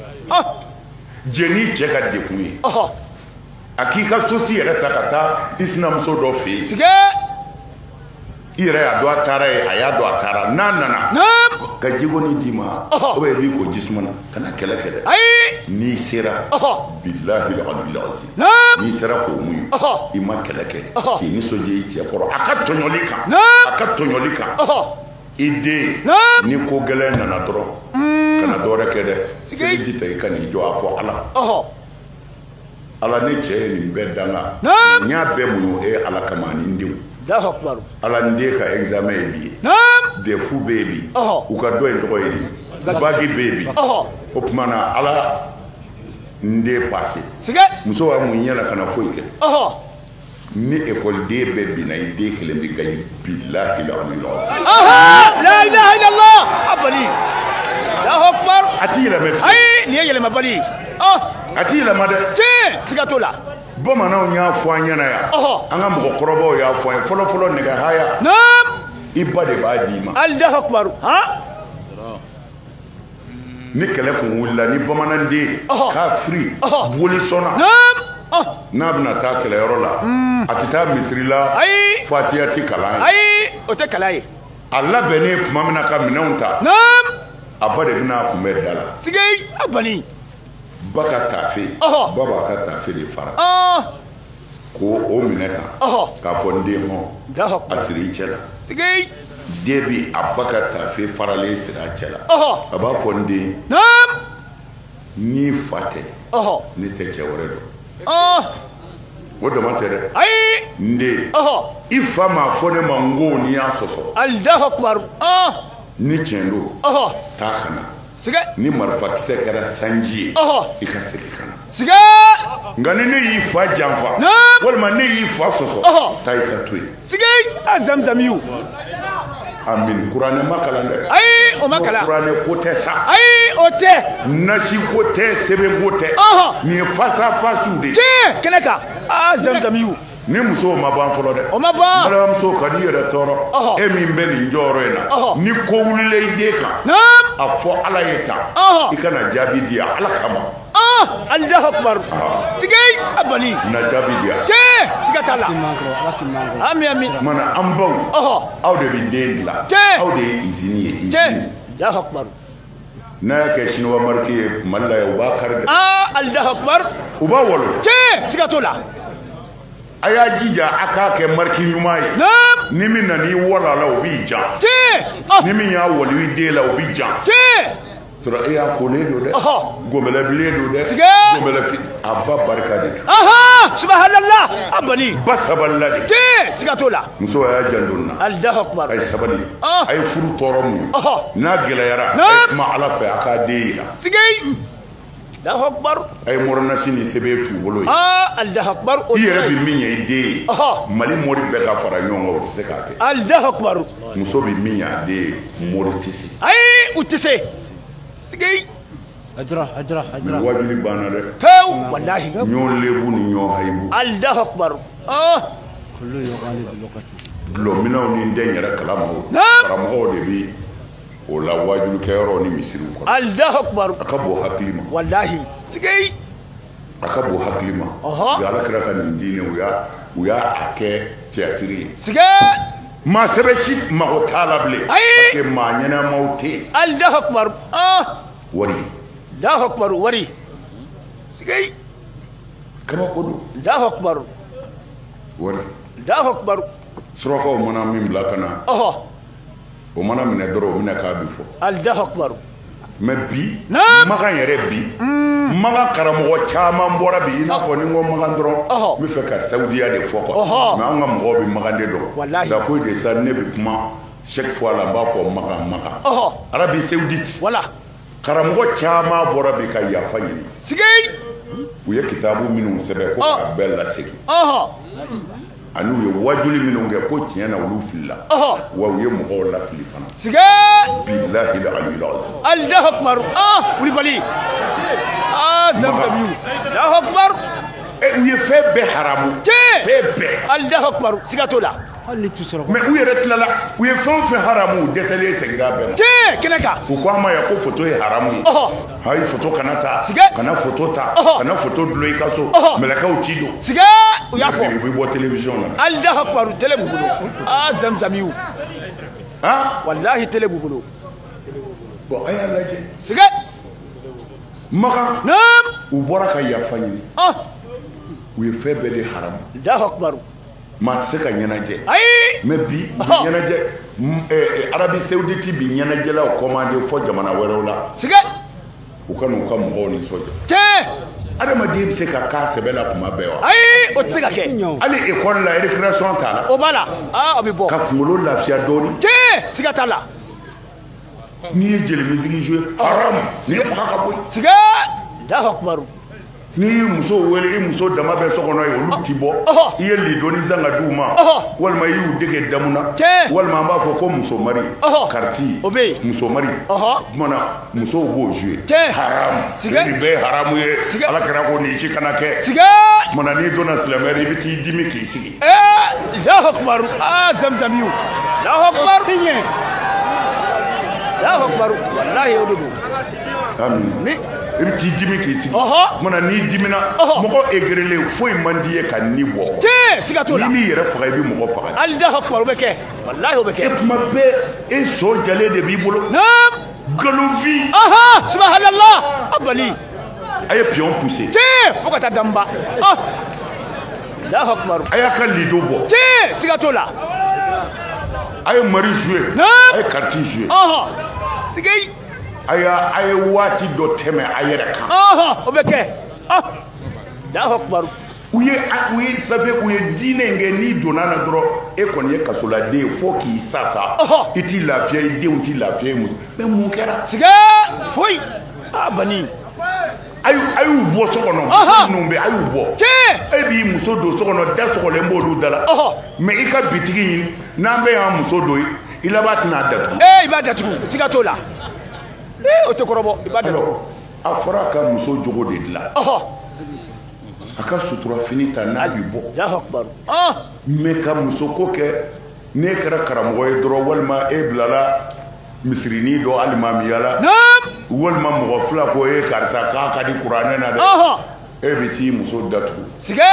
jeni cɛ ka dekun ye a k'i ka sosi yɛrɛ ta ka taa i sinamuso dɔ fɛ yen sige i yɛrɛ y'a dɔn a taara ye a y'a dɔn a taara n'a nana ka jigoni d'i ma o bɛ i b'i ko jisuma na ka na kɛlɛ kɛ dɛ n'i sera bilahi alazim n'i sera k'o muɲu i ma kɛlɛ kɛ k'i nisɔndiya i cɛ kɔrɔ a ka tɔɲɔli kan i den ni ko gɛlɛn nana dɔrɔn kana dɔwɛrɛ kɛ dɛ seliji ta i ka n'i jɔ a fɔ ala ni cɛ ye nin bɛɛ danga n y'a bɛɛ muɲu e ala kama ani n denw ala n den ka examen ye bi ye defu bɛ yen bi u ka dɔ in tɔgɔ ye di bagi bɛ yen bi o tuma na ala n den passe muso b'a mun ɲɛ la kana foyi kɛ ni ekɔliden bɛɛ binna i den kelen bɛ gaɲi bilahi la ilaha illallah abali Allahu akbar a ti yɛlɛmɛ nin ye yɛlɛmabali a ti yɛlɛma dɛ siga t'o la bamananw y'a fɔ an ɲɛna yan an ka mɔgɔkɔrɔbaw y'a fɔ an ye fɔlɔ nɛgɛ haya i ba de b'a d'i ma Allahu akbar ni kɛlɛ kun wulila ni bamananden k'a firi boli sɔnna n'a bɛna taa kɛlɛyɔrɔ la a tɛ taa misiri la fatiya ti kalan ye o tɛ kalan ye a labɛnnen tuma min na ka minɛnw ta a ba de bɛna kunbɛn da la sige abali ba ka taafe ba b'a ka taafe de fara ko o minɛ tan k'a fɔ n den hɔn a siri i cɛ la den bi a ba ka taafe faralen siri a cɛ la a b'a fɔ n den n'i fa tɛ ne tɛ cɛ wɛrɛ dɔn o dama tɛ dɛ n den i fa m'a fɔ ne ma n ko n'i y'a sɔsɔ Allahu akbar ni tiɲɛ don taa ka na ni marifakisɛ kɛra sanji ye i ka segin ka na nka ni ne y'i fa janfa walima ne y'i fa sɔsɔ taa i ka to yen zamzamiyu amin kuranɛ ma kalan dɛ o ma kalan kuranɛ ko tɛ sa o tɛ nasi ko tɛ sɛbɛn ko tɛ nin ye fasafasiw de ye kɛnɛ kan zamzamiyu ni musow ma ban fɔlɔ dɛ o ma ban balimamuso ka n'i yɛrɛ tɔɔrɔ e min bɛ nin jɔyɔrɔ in na ni ko wulila i den kan a fɔ ala ye tan i kana jaabi di yan ala kama Allahu akbar sige abali na jaabi di yan siga t'a la ami mana an baw aw de bɛ den dilan aw de ye izini ye izini Allahu akbar n'a y'a kɛ siniwa mariki ye mali la yan u b'a kari dɛ Allahu akbar u b'a walo siga t'o la a y'a jija a k'a kɛ mariki ɲuman ye ni min na n'i wala la o b'i jan ni min y'a wali i den la o b'i jan sɔrɔ e y'a kolen don dɛ gɔnbɛlɛbilen don dɛ gɔnbɛlɛfi a ba barika de don subhanallah abali ba sabalila de siga t'o la muso a y'a janto nin na Allahu akbar a ye sabali a ye furu tɔɔrɔ mun n'a gɛlɛyara a ye kuma ala fɛ a k'a den yira Allahu akbar a ye mɔrɔnasi ni sɛbɛn t'u bolo ye Allahu akbar i yɛrɛ bɛ min ye i den ye mali mɔri bɛɛ ka fara ɲɔgɔn kan o tɛ se k'a kɛ Allahu akbar muso bɛ min ye a den ye mɔri tɛ se u tɛ se ajra wajuli banna dɛ wallahi ɲɔgɔn lebu ni ɲɔgɔn hayibu Allahu akbar dulɔminɛw ni n den yɛrɛ kalamaw karamɔgɔw de bɛ o la wajulikɛyɔrɔ ni misiriw kɔnɔ Allahu akbar a ka bon hakili ma wallahi a ka bon hakili ma bi ala kɛra ka nin diinɛ u y'a kɛ théâtre ye maa sɛbɛn si mago t'a la bilen parce que maa ɲɛnamaw tɛ yen Allahu akbar wari Allahu akbar wari kabako don Allahu akbar wari Allahu akbar surakaw mana min bila ka na o mana minɛ dɔrɔn o bɛna k'a bɛ fɔ Allahu akbar mɛ bi makan yɛrɛ bi makan karamɔgɔ caman bɔra bi i n'a fɔ ni n ko makan dɔrɔn n bɛ fɛ ka saudiya de fɔ quoi mɛ an ka mɔgɔw bɛ makan de dɔn sakoyi de sa ne bɛ kuma chaque fois la n b'a fɔ makan arabi saoudite karamɔgɔ caman bɔra bi ka yafa ɲini u ye kitabu minnu sɛbɛn ko k'a bɛɛ lasegin ani u ye wajuli minnu kɛ ko tiɲɛ na olu filila wa u ye mɔgɔw lafili fana bilahi aliyul azim Allahu akbar wulibali zamzamiyu Allahu akbar u ye fɛn bɛɛ haramu fɛn bɛɛ Allahu akbar siga t'o la mais u yɛrɛ tilala u ye fɛn o fɛn haramu u dɛsɛlen segira bɛɛ ma tiɲɛ kɛnɛ kan u ko an ma yan ko photo ye haramu ye ayi photo kana ta kana photo ta kana photo dulon i ka so mɛlɛkɛw ci don siga u y'a fɔ u bɛ bɔ télévision na Allahu akbar télé b'u bolo zamzamiw wallahi télé b'u bolo bon a y'a lajɛ siga Makan u bɔra ka yafa ɲini u ye fɛn bɛɛ de haramu Allahu akbar maa tɛ se ka ɲɛnajɛ ayi mais bi u bɛ ɲɛnajɛ Arabi Saoudite bi ɲɛnajɛlaw commandé fɔ jamana wɛrɛw la siga u ka n'u ka mɔgɔw nisɔndiya tiɲɛ adamaden bɛ se ka k'a sɛbɛ la kuma bɛɛ wa ayi o tɛ se ka kɛ hali école la récréation t'a la o b'a la o bɛ bɔ ka kunkolo lafiya dɔɔni tiɲɛ siga t'a la n'i ye jeli musique jouer haram ni faga ka bɔ siga Allahu akbar n'i ye muso wele i muso dama bɛ so kɔnɔ ye olu ti bɔ i ye lidoni zan ka d'u ma walima i y'u dege damu na walima an b'a fɔ ko muso mari kariti muso mari tumana musow b'o jouer haram nin bɛɛ ye haramu ye ala kɛra ko nin ci kana kɛ tumana n'i donna silamɛya i bɛ t'i dimi k'i sigi Allahu akbar zamzamiw Allahu akbar Allahu akbar wallahi o de don amin i bɛ t'i dimi k'i sigi mana n'i dimina mɔgɔ égrélé foyi man di ye ka ni bɔ siga t'o la n'i m'i yɛrɛ faga i bɛ mɔgɔ faga Allahu akbar o bɛ kɛ wallahi o bɛ kɛ tuma bɛɛ e so jalen de b'i bolo galonfin subhanallah abali a ye pion poussé fo ka taa damba Allahu akbar a y'a ka lido bɔ siga t'o la a ye mari jouer a ye karti jouer siga a ye waati dɔ tɛmɛ a yɛrɛ kan o bɛ kɛ Allahu akbar u ye ça fait u ye diinɛ in kɛ n'i donna na dɔrɔn e kɔni ye kasoladen ye fo k'i sasa i t'i lafiya i denw t'i lafiya i muso mais mun kɛra siga foyi bani a y'u bɔ so kɔnɔ muso minnu bɛ a y'u bɔ e b'i muso don so kɔnɔ da sɔgɔlen b'olu da la mais i ka bitigi ɲini n'an bɛ y'an muso don i laban tɛna datugu i b'a datugu siga t'o la o tɛ kɔrɔbɔ i b'a datugu a fɔra a ka muso jogo de dilan a ka sutura fini ta n'a bi bɔ Allahu akbar mais ka muso ko kɛ n'e kɛra karamɔgɔ ye dɔrɔn walima e bilala misirinin dɔ alimamiya la walima mɔgɔ fila ko e karisa k'a ka di kuranɛ na dɛ e bɛ t'i muso datugu siga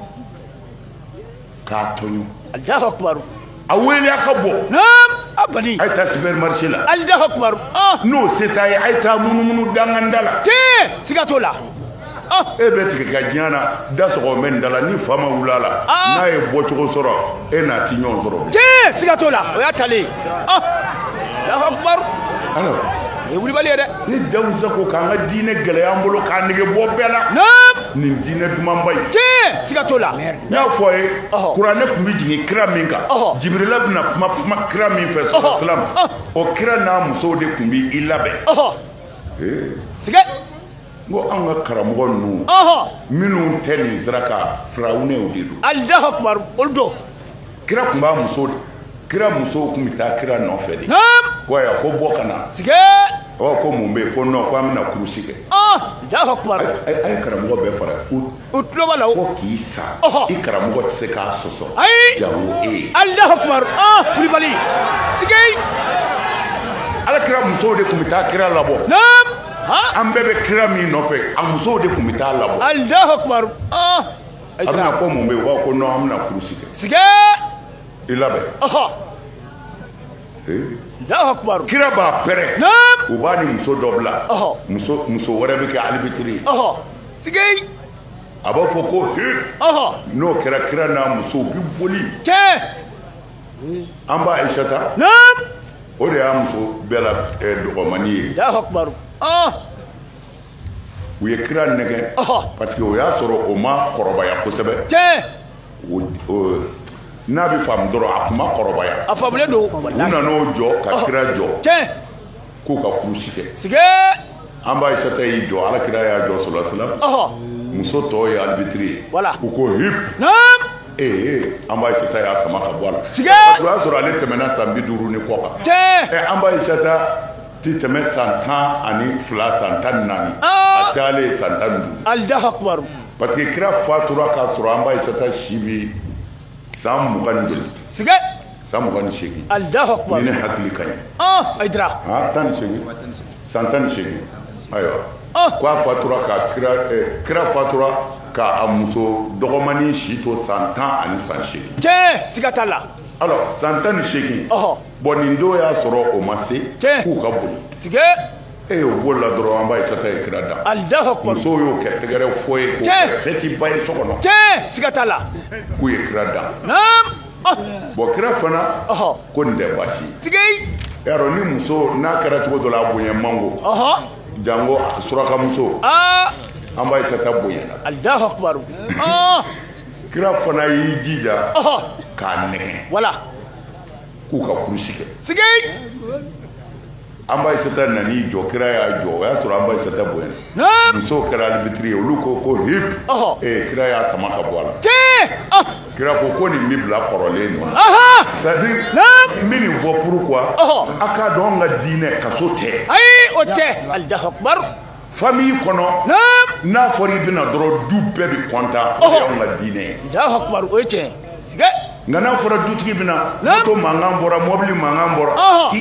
k'a tɔɲɔ Allahu akbar a wele a ka bɔ abali a ye taa supermarché la Allahu akbar n'o se t'a ye a ye taa munumunu danganda la siga t'o la e bɛ tigɛ ka diɲɛ na da sɔgɔ bɛ nin da la ni fa ma wuli a la n'a ye bɔcogo sɔrɔ e n'a ti ɲɔgɔn sɔrɔ siga t'o la o y'a talen Allahu akbar alors o ye wulibali ye dɛ ni Dawuda ko k'an ka diinɛ gɛlɛya an bolo k'a nege bɔ bɛɛ la nin diinɛ dumanba in siga t'o la n y'a fɔ a ye kuranɛ tun bɛ jigin kira min kan Jibirila bɛna kuma kira min fɛ sɔlɔsilamu o kira n'a musow de tun bɛ i labɛn siga n ko an ka karamɔgɔ ninnu minnu tɛ nin sira kan firawunɛw de don Allahu akbar olu don kira tun b'a kira musow tun bɛ taa kira nɔfɛ de ko aya ko bɔ ka na siga ko mun bɛ yen ko non ko an bɛna kurusi kɛ Allahu akbar a ye karamɔgɔ bɛɛ fara u tulo b'a la fo k'i sa i karamɔgɔ tɛ se k'a sɔsɔ jango e Allahu akbar wulibali siga ala kira musow de tun bɛ taa kira labɔ an bɛɛ bɛ kira min nɔfɛ a musow de tun bɛ taa labɔ Allahu akbar a bɛna ko mun bɛ yen u b'a fɔ ko non an bɛna kurusi kɛ siga i labɛn Allahu akbar kira b'a pɛrɛ u b'a ni muso dɔ bila muso wɛrɛ bɛ kɛ alibitiri ye siga a b'a fɔ ko n'o kɛra kira n'a musow bi boli an b'a Aïsata o de y'a muso bɛɛ la dɔgɔmani ye Allahu akbar u ye kira nɛgɛ parce que o y'a sɔrɔ o ma kɔrɔbaya kosɛbɛ n'a bɛ faamu dɔrɔn a tun ma kɔrɔbaya a faamulen don u nan'o jɔ ka kira jɔ k'u ka kurusi kɛ siga an b'a Aïsata y'i jɔ ala kira y'a jɔ sɔlɔsilamu muso tɔw ye alibitiri ye u ko hip an b'a Aïsata y'a sama ka bɔ a la parce que o y'a sɔrɔ ale tɛmɛna san 50 ni kɔ kan an b'a Aïsata ti tɛmɛ san 12 san 14 a cayalen san 15 Allahu akbar parce que kira fatura k'a sɔrɔ an b'a Aïssata si bɛ san 20 joli sige san 28 Allahu akbar ni ne hakili ka ɲi Aïdara 18 san 18 ayiwa ko a fatura ka kira fatura ka a muso dɔgɔmanin si to san 10 ani san 8 tiɲɛ siga t'a la alors san 18 bon nin don y'a sɔrɔ o ma se k'u ka boli sige o boli la dɔrɔn an b'a Aïssata ye kira da Allahu akbar musow y'o kɛ tɛgɛrɛ fɔ ye ko fɛti ba ye so kɔnɔ tiɲɛ siga t'a la k'u ye kira da bon kira fana ko nin tɛ baasi sige yarɔ ni muso n'a kɛra cogo dɔ la a bonya mango jango suraka muso an b'a Aïssata bonyana Allahu akbar kira fana y'i jija k'a nɛgɛn wala k'u ka kurusi kɛ sige an b'a Aïssata nan'i jɔ kira y'a jɔ o y'a sɔrɔ an b'a Aïssata bonyana musow kɛra alibitiri ye olu ko hip kira y'a sama ka bɔ a la kira ko nin bɛ bila kɔrɔlen nɔ c'est à dire n bɛ nin fɔ pourquoi a k'a dɔn an ka diinɛ kaso tɛ ayi o tɛ Allahu akbar famille kɔnɔ n'a fɔra i bɛna dɔrɔn du bɛɛ bɛ content o y'anw ka diinɛ ye Allahu akbar o ye tiɲɛ sige nka n'a fɔra dutigi bɛna moto mankan bɔra mobili mankan bɔra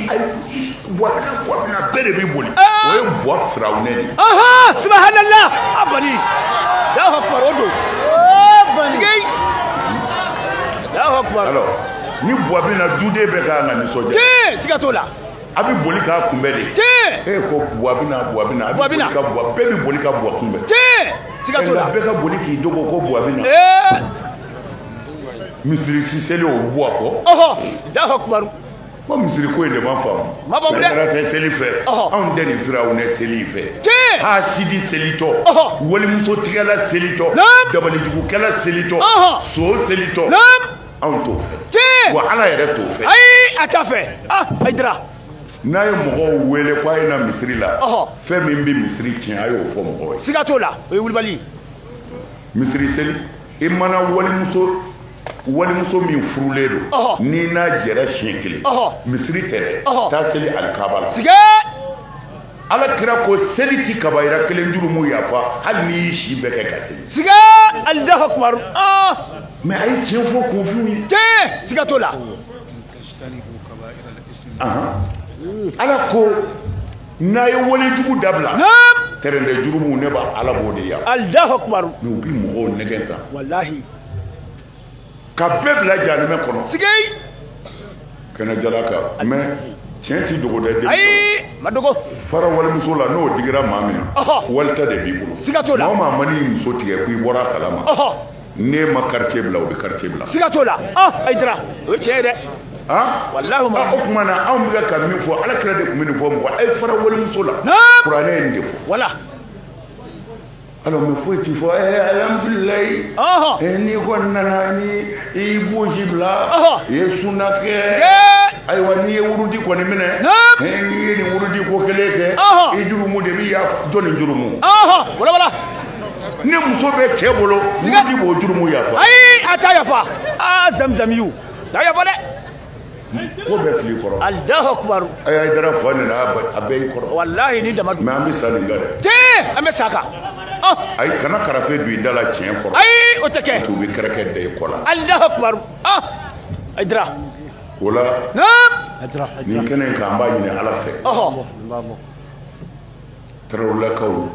bɛna bɛɛ de bɛ boli o ye buwa firawunɛ de ye subhanallah abali Allahu akbar o don sige Allahu akbar alors ni buwa bɛna duden bɛɛ ka na nisɔndiya tiɲɛ siga t'o la a bɛ boli k'a kunbɛn de tiɲɛ ko buwa bɛna a bɛ boli ka buwa bɛɛ bɛ boli ka buwa kunbɛn tiɲɛ siga t'o la bɛɛ ka boli k'i dogo ko buwa bɛna misiri si seli o buwa kɔ Allahu akbar ko misiri ko in de ma faamu bɛɛ tɛ seli fɛ anw tɛ nin firawunɛ seli fɛ hasidi selitɔ walimuso tigɛla selitɔ dabalijugukɛla selitɔ so selitɔ anw t'o fɛ wa ala yɛrɛ t'o fɛ ayi a t'a fɛ Aïdara n'a ye mɔgɔw wele k'a ye na misiri la fɛn min bɛ misiri tiɲɛ a y'o fɔ mɔgɔw ye siga t'o la o ye wulibali misiri seli i mana walimuso min furulen don n'i n'a jɛra siɲɛ kelen misiri tɛ dɛ taa seli alikaba la sige ala kira ko seli ti kabayira kelen jurumu yafa hali n'i y'i si bɛɛ kɛ ka seli sige Allahu akbar mais a ye tiɲɛ fɔ k'o f'u ye tiɲɛ siga t'o la ala ko n'a ye walejugu dabila tɛrɛndɛ jurumu ne b'a ala b'o de yafa Allahu akbar mais u bi mɔgɔw nɛgɛn tan wallahi ka bɛɛ bila jahanɛmɛ kɔnɔ sige kɛnɛ jala kan mais tiɲɛ ti dogo dɛ ayi ma dogo fara walimuso la n'o digira maa min na walita de b'i bolo siga t'o la maa maa man'i muso tigɛ ko i bɔra a kalama n'e ma quartier bila o bɛ quartier bila siga t'o la Aïdara o ye tiɲɛ ye dɛ wallahi o tuma na anw bɛ ka min fɔ ala kira de tun bɛ nin fɔ mɔgɔ a ye fara walimuso la kuranɛ ye nin de fɔ wala alors mais foyi ti fɔ alhamdulilayi n'i kɔni nana ni i bosi bila i ye sunna kɛ ayiwa n'i ye wurudi kɔni minɛ n'i ye nin wurudi ko kelen kɛ i jurumu de b'i yafa jɔnni jurumu wala wala ni muso bɛ cɛ bolo wurudi b'o jurumu yafa ayi a t'a yafa zamzamiyu t'a yafa dɛ ko bɛɛ fili kɔrɔ Allahu akbar a y'a dara fa nin a bɛɛ y'i kɔrɔ wallahi ni dama mais an bɛ sa nin kan dɛ tiɲɛ an bɛ sa kan ayi kana karafe don i da la tiɲɛ kɔrɔ ayi o tɛ kɛ tu bɛ kɛrɛkɛ da i kɔ la Allahu akbar Aïdara o la nin kɛnɛ in kan an b'a ɲini ala fɛ tarawelelakaw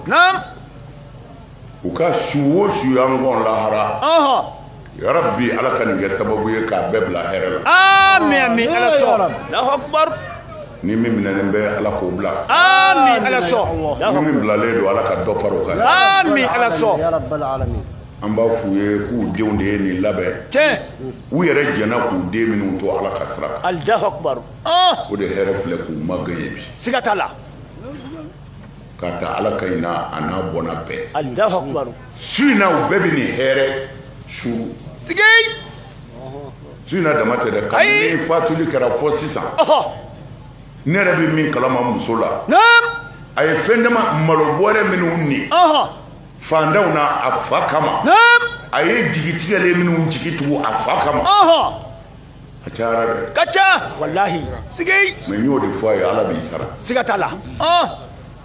u ka su o su y'an gɔn lahara yarabi ala ka nin kɛ sababu ye k'a bɛɛ bila hɛrɛ la amin amin ala sɔn Allahu akbar ni min minɛnen bɛ ala k'o bila amin ala sɔn ni min bilalen don ala ka dɔ fara o kan amin ala sɔn an b'a f'u ye k'u denw de ye nin labɛn tiɲɛ u yɛrɛ jɛnna k'u den minnu to ala ka sira kan Allahu akbar o de hɛrɛ filɛ k'u ma gagné bi siga t'a la ka ta ala ka ɲi na a n'a bɔnna bɛɛ Allahu akbar su in na u bɛɛ bɛ nin hɛrɛ suru sige su in na dama tɛ dɛ kabini fatuli kɛra fɔ sisan ne yɛrɛ bɛ min kalama muso la a ye fɛn dama malo bɔrɛ minnu ni fantanw na a fa kama a ye jigitigɛlen minnu jigi tugu a fa kama a cayara dɛ ka ca wallahi sige mais n y'o de fɔ a ye ala b'i sara siga t'a la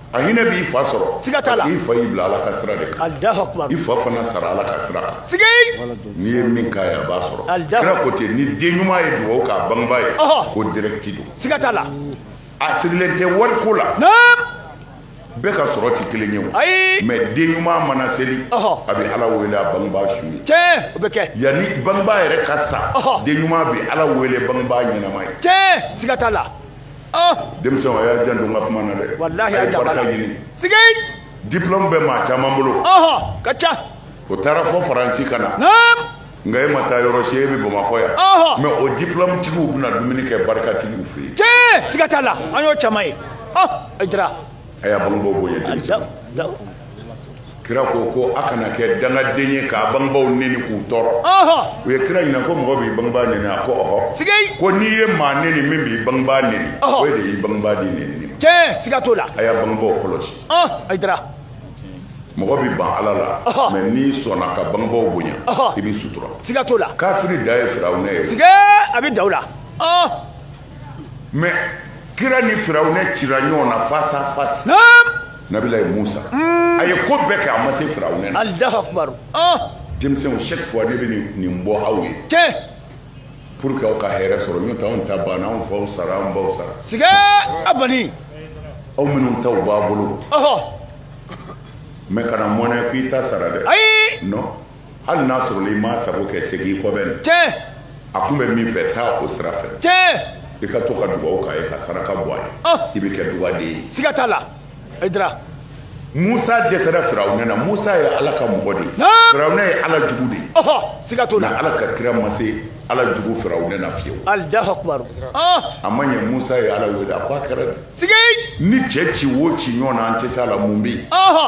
a hinɛ b'i fa sɔrɔ siga t'a la parce que i fa y'i bila Ala ka sira de kan Allahu akbar i fa fana sara Ala ka sira kan sigei n'i ye min k'a ye a b'a sɔrɔ kira ko ten ni den ɲuman ye dugawu k'a bangebaa ye ko direct don siga t'a la a sirilen tɛ wariko la bɛɛ ka sɔrɔ tɛ kelen ye o mais den ɲuman mana seli a bɛ Ala wele a bangebaa su ye tiɲɛ o bɛ kɛ yanni bangebaa yɛrɛ ka sa den ɲuman bɛ Ala wele bangebaa ɲɛnama ye tiɲɛ siga t'a la denmisɛnw a y'a janto n ka kuma na dɛ wallahi a ye barika ɲini sigei diplôme bɛ maa caman bolo ka ca o taara fɔ Faransi ka na nka e ma taa yɔrɔ si e bɛ Bamakɔ yan mais o diplôme tigiw bɛna dumuni kɛ barikatigiw fɛ yen tiɲɛ siga t'a la an y'o caman ye Aidara a y'a bangebaaw bonya denmisɛnw kira ko a kana kɛ dangaden ye k'a bangebaaw neni k'u tɔɔrɔ u ye kira ɲininka ko mɔgɔ b'i bangebaa neni a ko ɔhɔ sigei ko n'i ye maa neni min b'i bangebaa neni o de y'i bangebaa di neni tiɲɛ siga t'o la a y'a bangebaaw kɔlɔsi Aidara mɔgɔ bɛ ban Ala la mais n'i sɔnna ka bangebaaw bonya i b'i sutura siga t'o la kafiri da ye Firawuna ye sigei a bɛ da o la mais kira ni Firawuna cira ɲɔgɔn na face à face Nabilahi Musa a ye ko bɛɛ kɛ a ma se Firawuna na Allahu akbar denmisɛnw chaque fois ne bɛ nin bɔ aw ye tiɲɛ pour que aw ka hɛrɛ sɔrɔ n'o tɛ anw ta banna anw faw sara an baw sara sigei a bani aw minnu taw b'a bolo mais kana mɔnɛ k'i ta sara dɛ non hali n'a sɔrɔ i m'a sago kɛ segin i kɔ bɛ nin tiɲɛ a kun bɛ min fɛ taa o sira fɛ tiɲɛ i ka to ka dugawu k'a ye ka saraka bɔ a ye i bɛ kɛ dugaden ye siga t'a la Aidara Musa dɛsɛra Firawuna na Musa ye Ala ka mɔgɔ de ye Firawuna ye Ala jugu de ye siga t'o la Ala ka kira ma se Ala jugu Firawuna na fiyewu Allahu akbar a ma ɲɛ Musa ye Ala wele a ko a kɛra de sigei ni cɛ ci o ci ɲɔgɔn na an tɛ se a la mun bɛ yen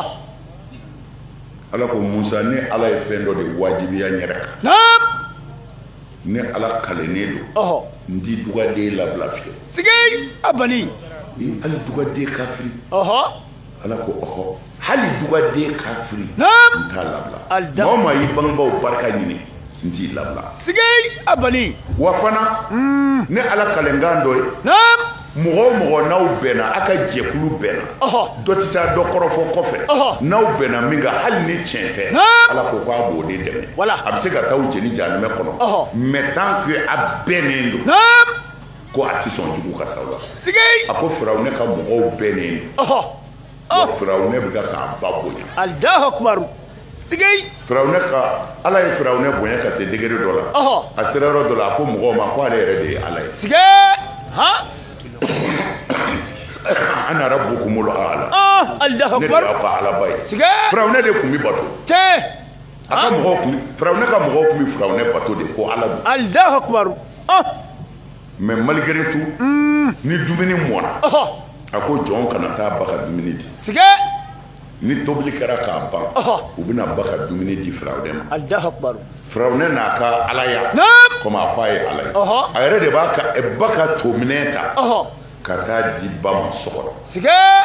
Ala ko Musa ne Ala ye fɛn dɔ de wajibiya n yɛrɛ kan ne Ala kalennen don n t'i dugaden labila fiyewu sigei a bani hali dugaden kafiri Ala ko ɔhɔ hali dugaden kafiri n t'a labila maa o maa y'i bangebaaw barika ɲini n t'i labila sigei a bani wa fana ne Ala kalenkan dɔ ye mɔgɔ o mɔgɔ n'aw bɛnna a ka jɛkulu bɛnna dɔ tɛ taa dɔ kɔrɔfɔ kɔfɛ n'aw bɛnna min kan hali ni tiɲɛ tɛ Ala ko k'a b'o de dɛmɛ a bɛ se ka taa aw jeni jahanɛmɛ kɔnɔ mais tant que a bɛnnen don ko a tɛ sɔn jugu ka s'aw la a ko Firawuna ka mɔgɔw bɛnnen don wa Firawuna bɛ ka k'a ba bonya Allahu akbar sigei Firawuna ka Ala ye Firawuna bonya ka se degré dɔ la a sera yɔrɔ dɔ la a ko mɔgɔw ma ko ale yɛrɛ de ye Ala ye sigei ana rabbukumul a'la Allahu ne de akbar y'aw ka Alaba ye sigei Firawuna de kun bɛ bato tiɲɛ a ka mɔgɔw kun Firawuna ka mɔgɔw kun bɛ Firawuna bato de ko Ala don Allahu akbar mais malgré tout ni dumuni mɔna a ko jɔn kana taa ba ka dumuni di sigei ni tobili kɛra k'a ban u bɛna ba ka dumuni di Firawuna ma Allahu akbar Firawuna n'a ka Alaya comme a ko a ye Ala ye a yɛrɛ de b'a ka ba ka tominɛ ta ka taa di ba ma so kɔnɔ sigei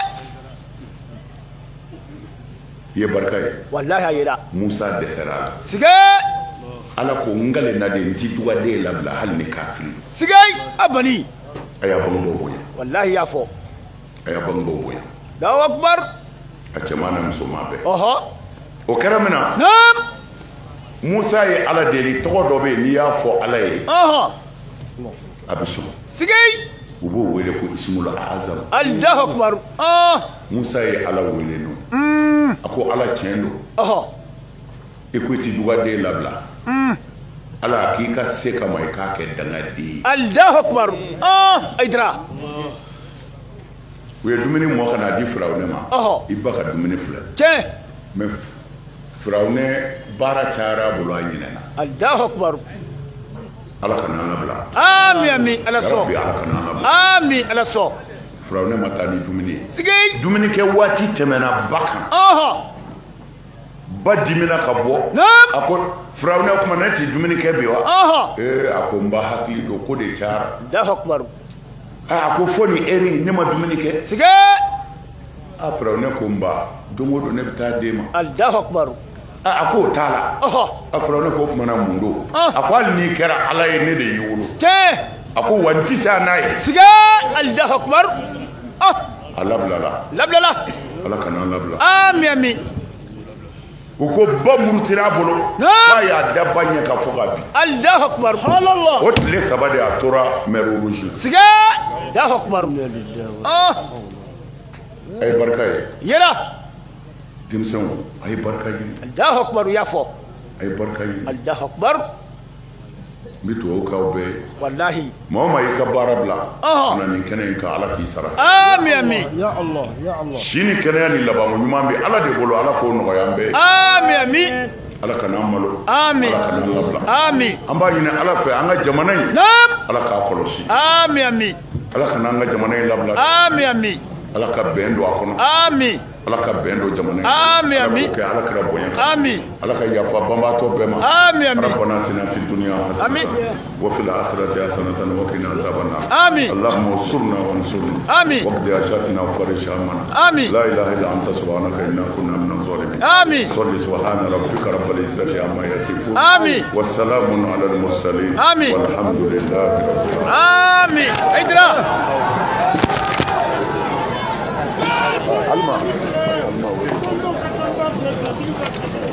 i ye barika ye wallahi a yera Musa dɛsɛra a la sigei Ala ko n gale na de n ti dugaden labila hali ni kafiri sigei a bani a y'a bangebaaw bonya wallahi y'a fɔ a y'a bangebaaw bonya Allahu akbar a cɛman n'a musoman bɛɛ o kɛra min na Musa ye Ala deli tɔgɔ dɔ bɛ yen n'i y'a fɔ Ala ye a bɛ sɔn sigei u b'o wele ko Ismul Azam Allahu akbar Musa ye Ala wele no a ko Ala tiɲɛ don i ko i ti dugaden labila Ala k'i ka se kama i k'a kɛ dangaden ye Allahu akbar Aidara u ye dumuni mɔ ka n'a di Firawuna ma i ba ka dumuni filɛ tiɲɛ mais Firawuna baara cayara a bolo a ɲinɛna Allahu akbar Ala kana an labila amin amin Ala sɔn Ala kana an labila amin Ala sɔn Firawuna ma taa ni dumuni ye sigei dumuni kɛ waati tɛmɛna ba kan ba dimina ka bɔ a ko Firawuna kuma ne ti dumuni kɛ bi wa a ko n ba hakili don ko de cayara Allahu akbar a ko fɔ ni eri ne ma dumuni kɛ sigei Firawuna ko n ba don o don ne bɛ taa d'e ma Allahu akbar a ko o t'a la Firawuna ko o tuma na mun don a ko hali n'i kɛra Ala ye ne de y'i wolo tiɲɛ a ko wa n ti taa n'a ye sigei Allahu akbar lablala ala kana labla ami ami u ko ba murutira bolo ba y'a da ba ɲɛ ka fɔ ka bi Allahu akbar Allah o tile 3 de a tora mer rouge siga Allahu akbar ay barka ye yera denmisɛnw ay barka ye Allahu akbar ya fɔ ay barka ye Allahu akbar n bɛ dugawu k'aw bɛɛ ye wallahi maa o maa y'i ka baara bila ka na nin kɛnɛ in kan ala k'i sara ami ami ya Allah si ni kɛnɛya ni labanko ɲuman bɛ ala de bolo ala k'o nɔgɔya an bɛɛ ye ami ami ala kana an malo ami ala kana an labila ami an b'a ɲini ala fɛ an ka jamana in naam ala k'a kɔlɔsi ami ami ala kana an ka jamana in labila ami ami ala ka bɛn don a kɔnɔ ami ala ka bɛn don jamana in ami ami ala k'o kɛ ala kɛra bonya kan ami ala ka yafa banbaatɔ bɛɛ ma ami ami ربنا اتنا في الدنيا حسنه آمين. وفي الاخره حسنه وقنا عذاب النار آمين. اللهم انصرنا وانصرنا آمين. واقض حاجاتنا وفرج همنا آمين. لا اله الا انت سبحانك انا كنا من الظالمين آمين. صل سبحان ربك رب العزه عما يصفون آمين. والسلام على المرسلين آمين. والحمد لله رب العالمين آمين ادرا Alma.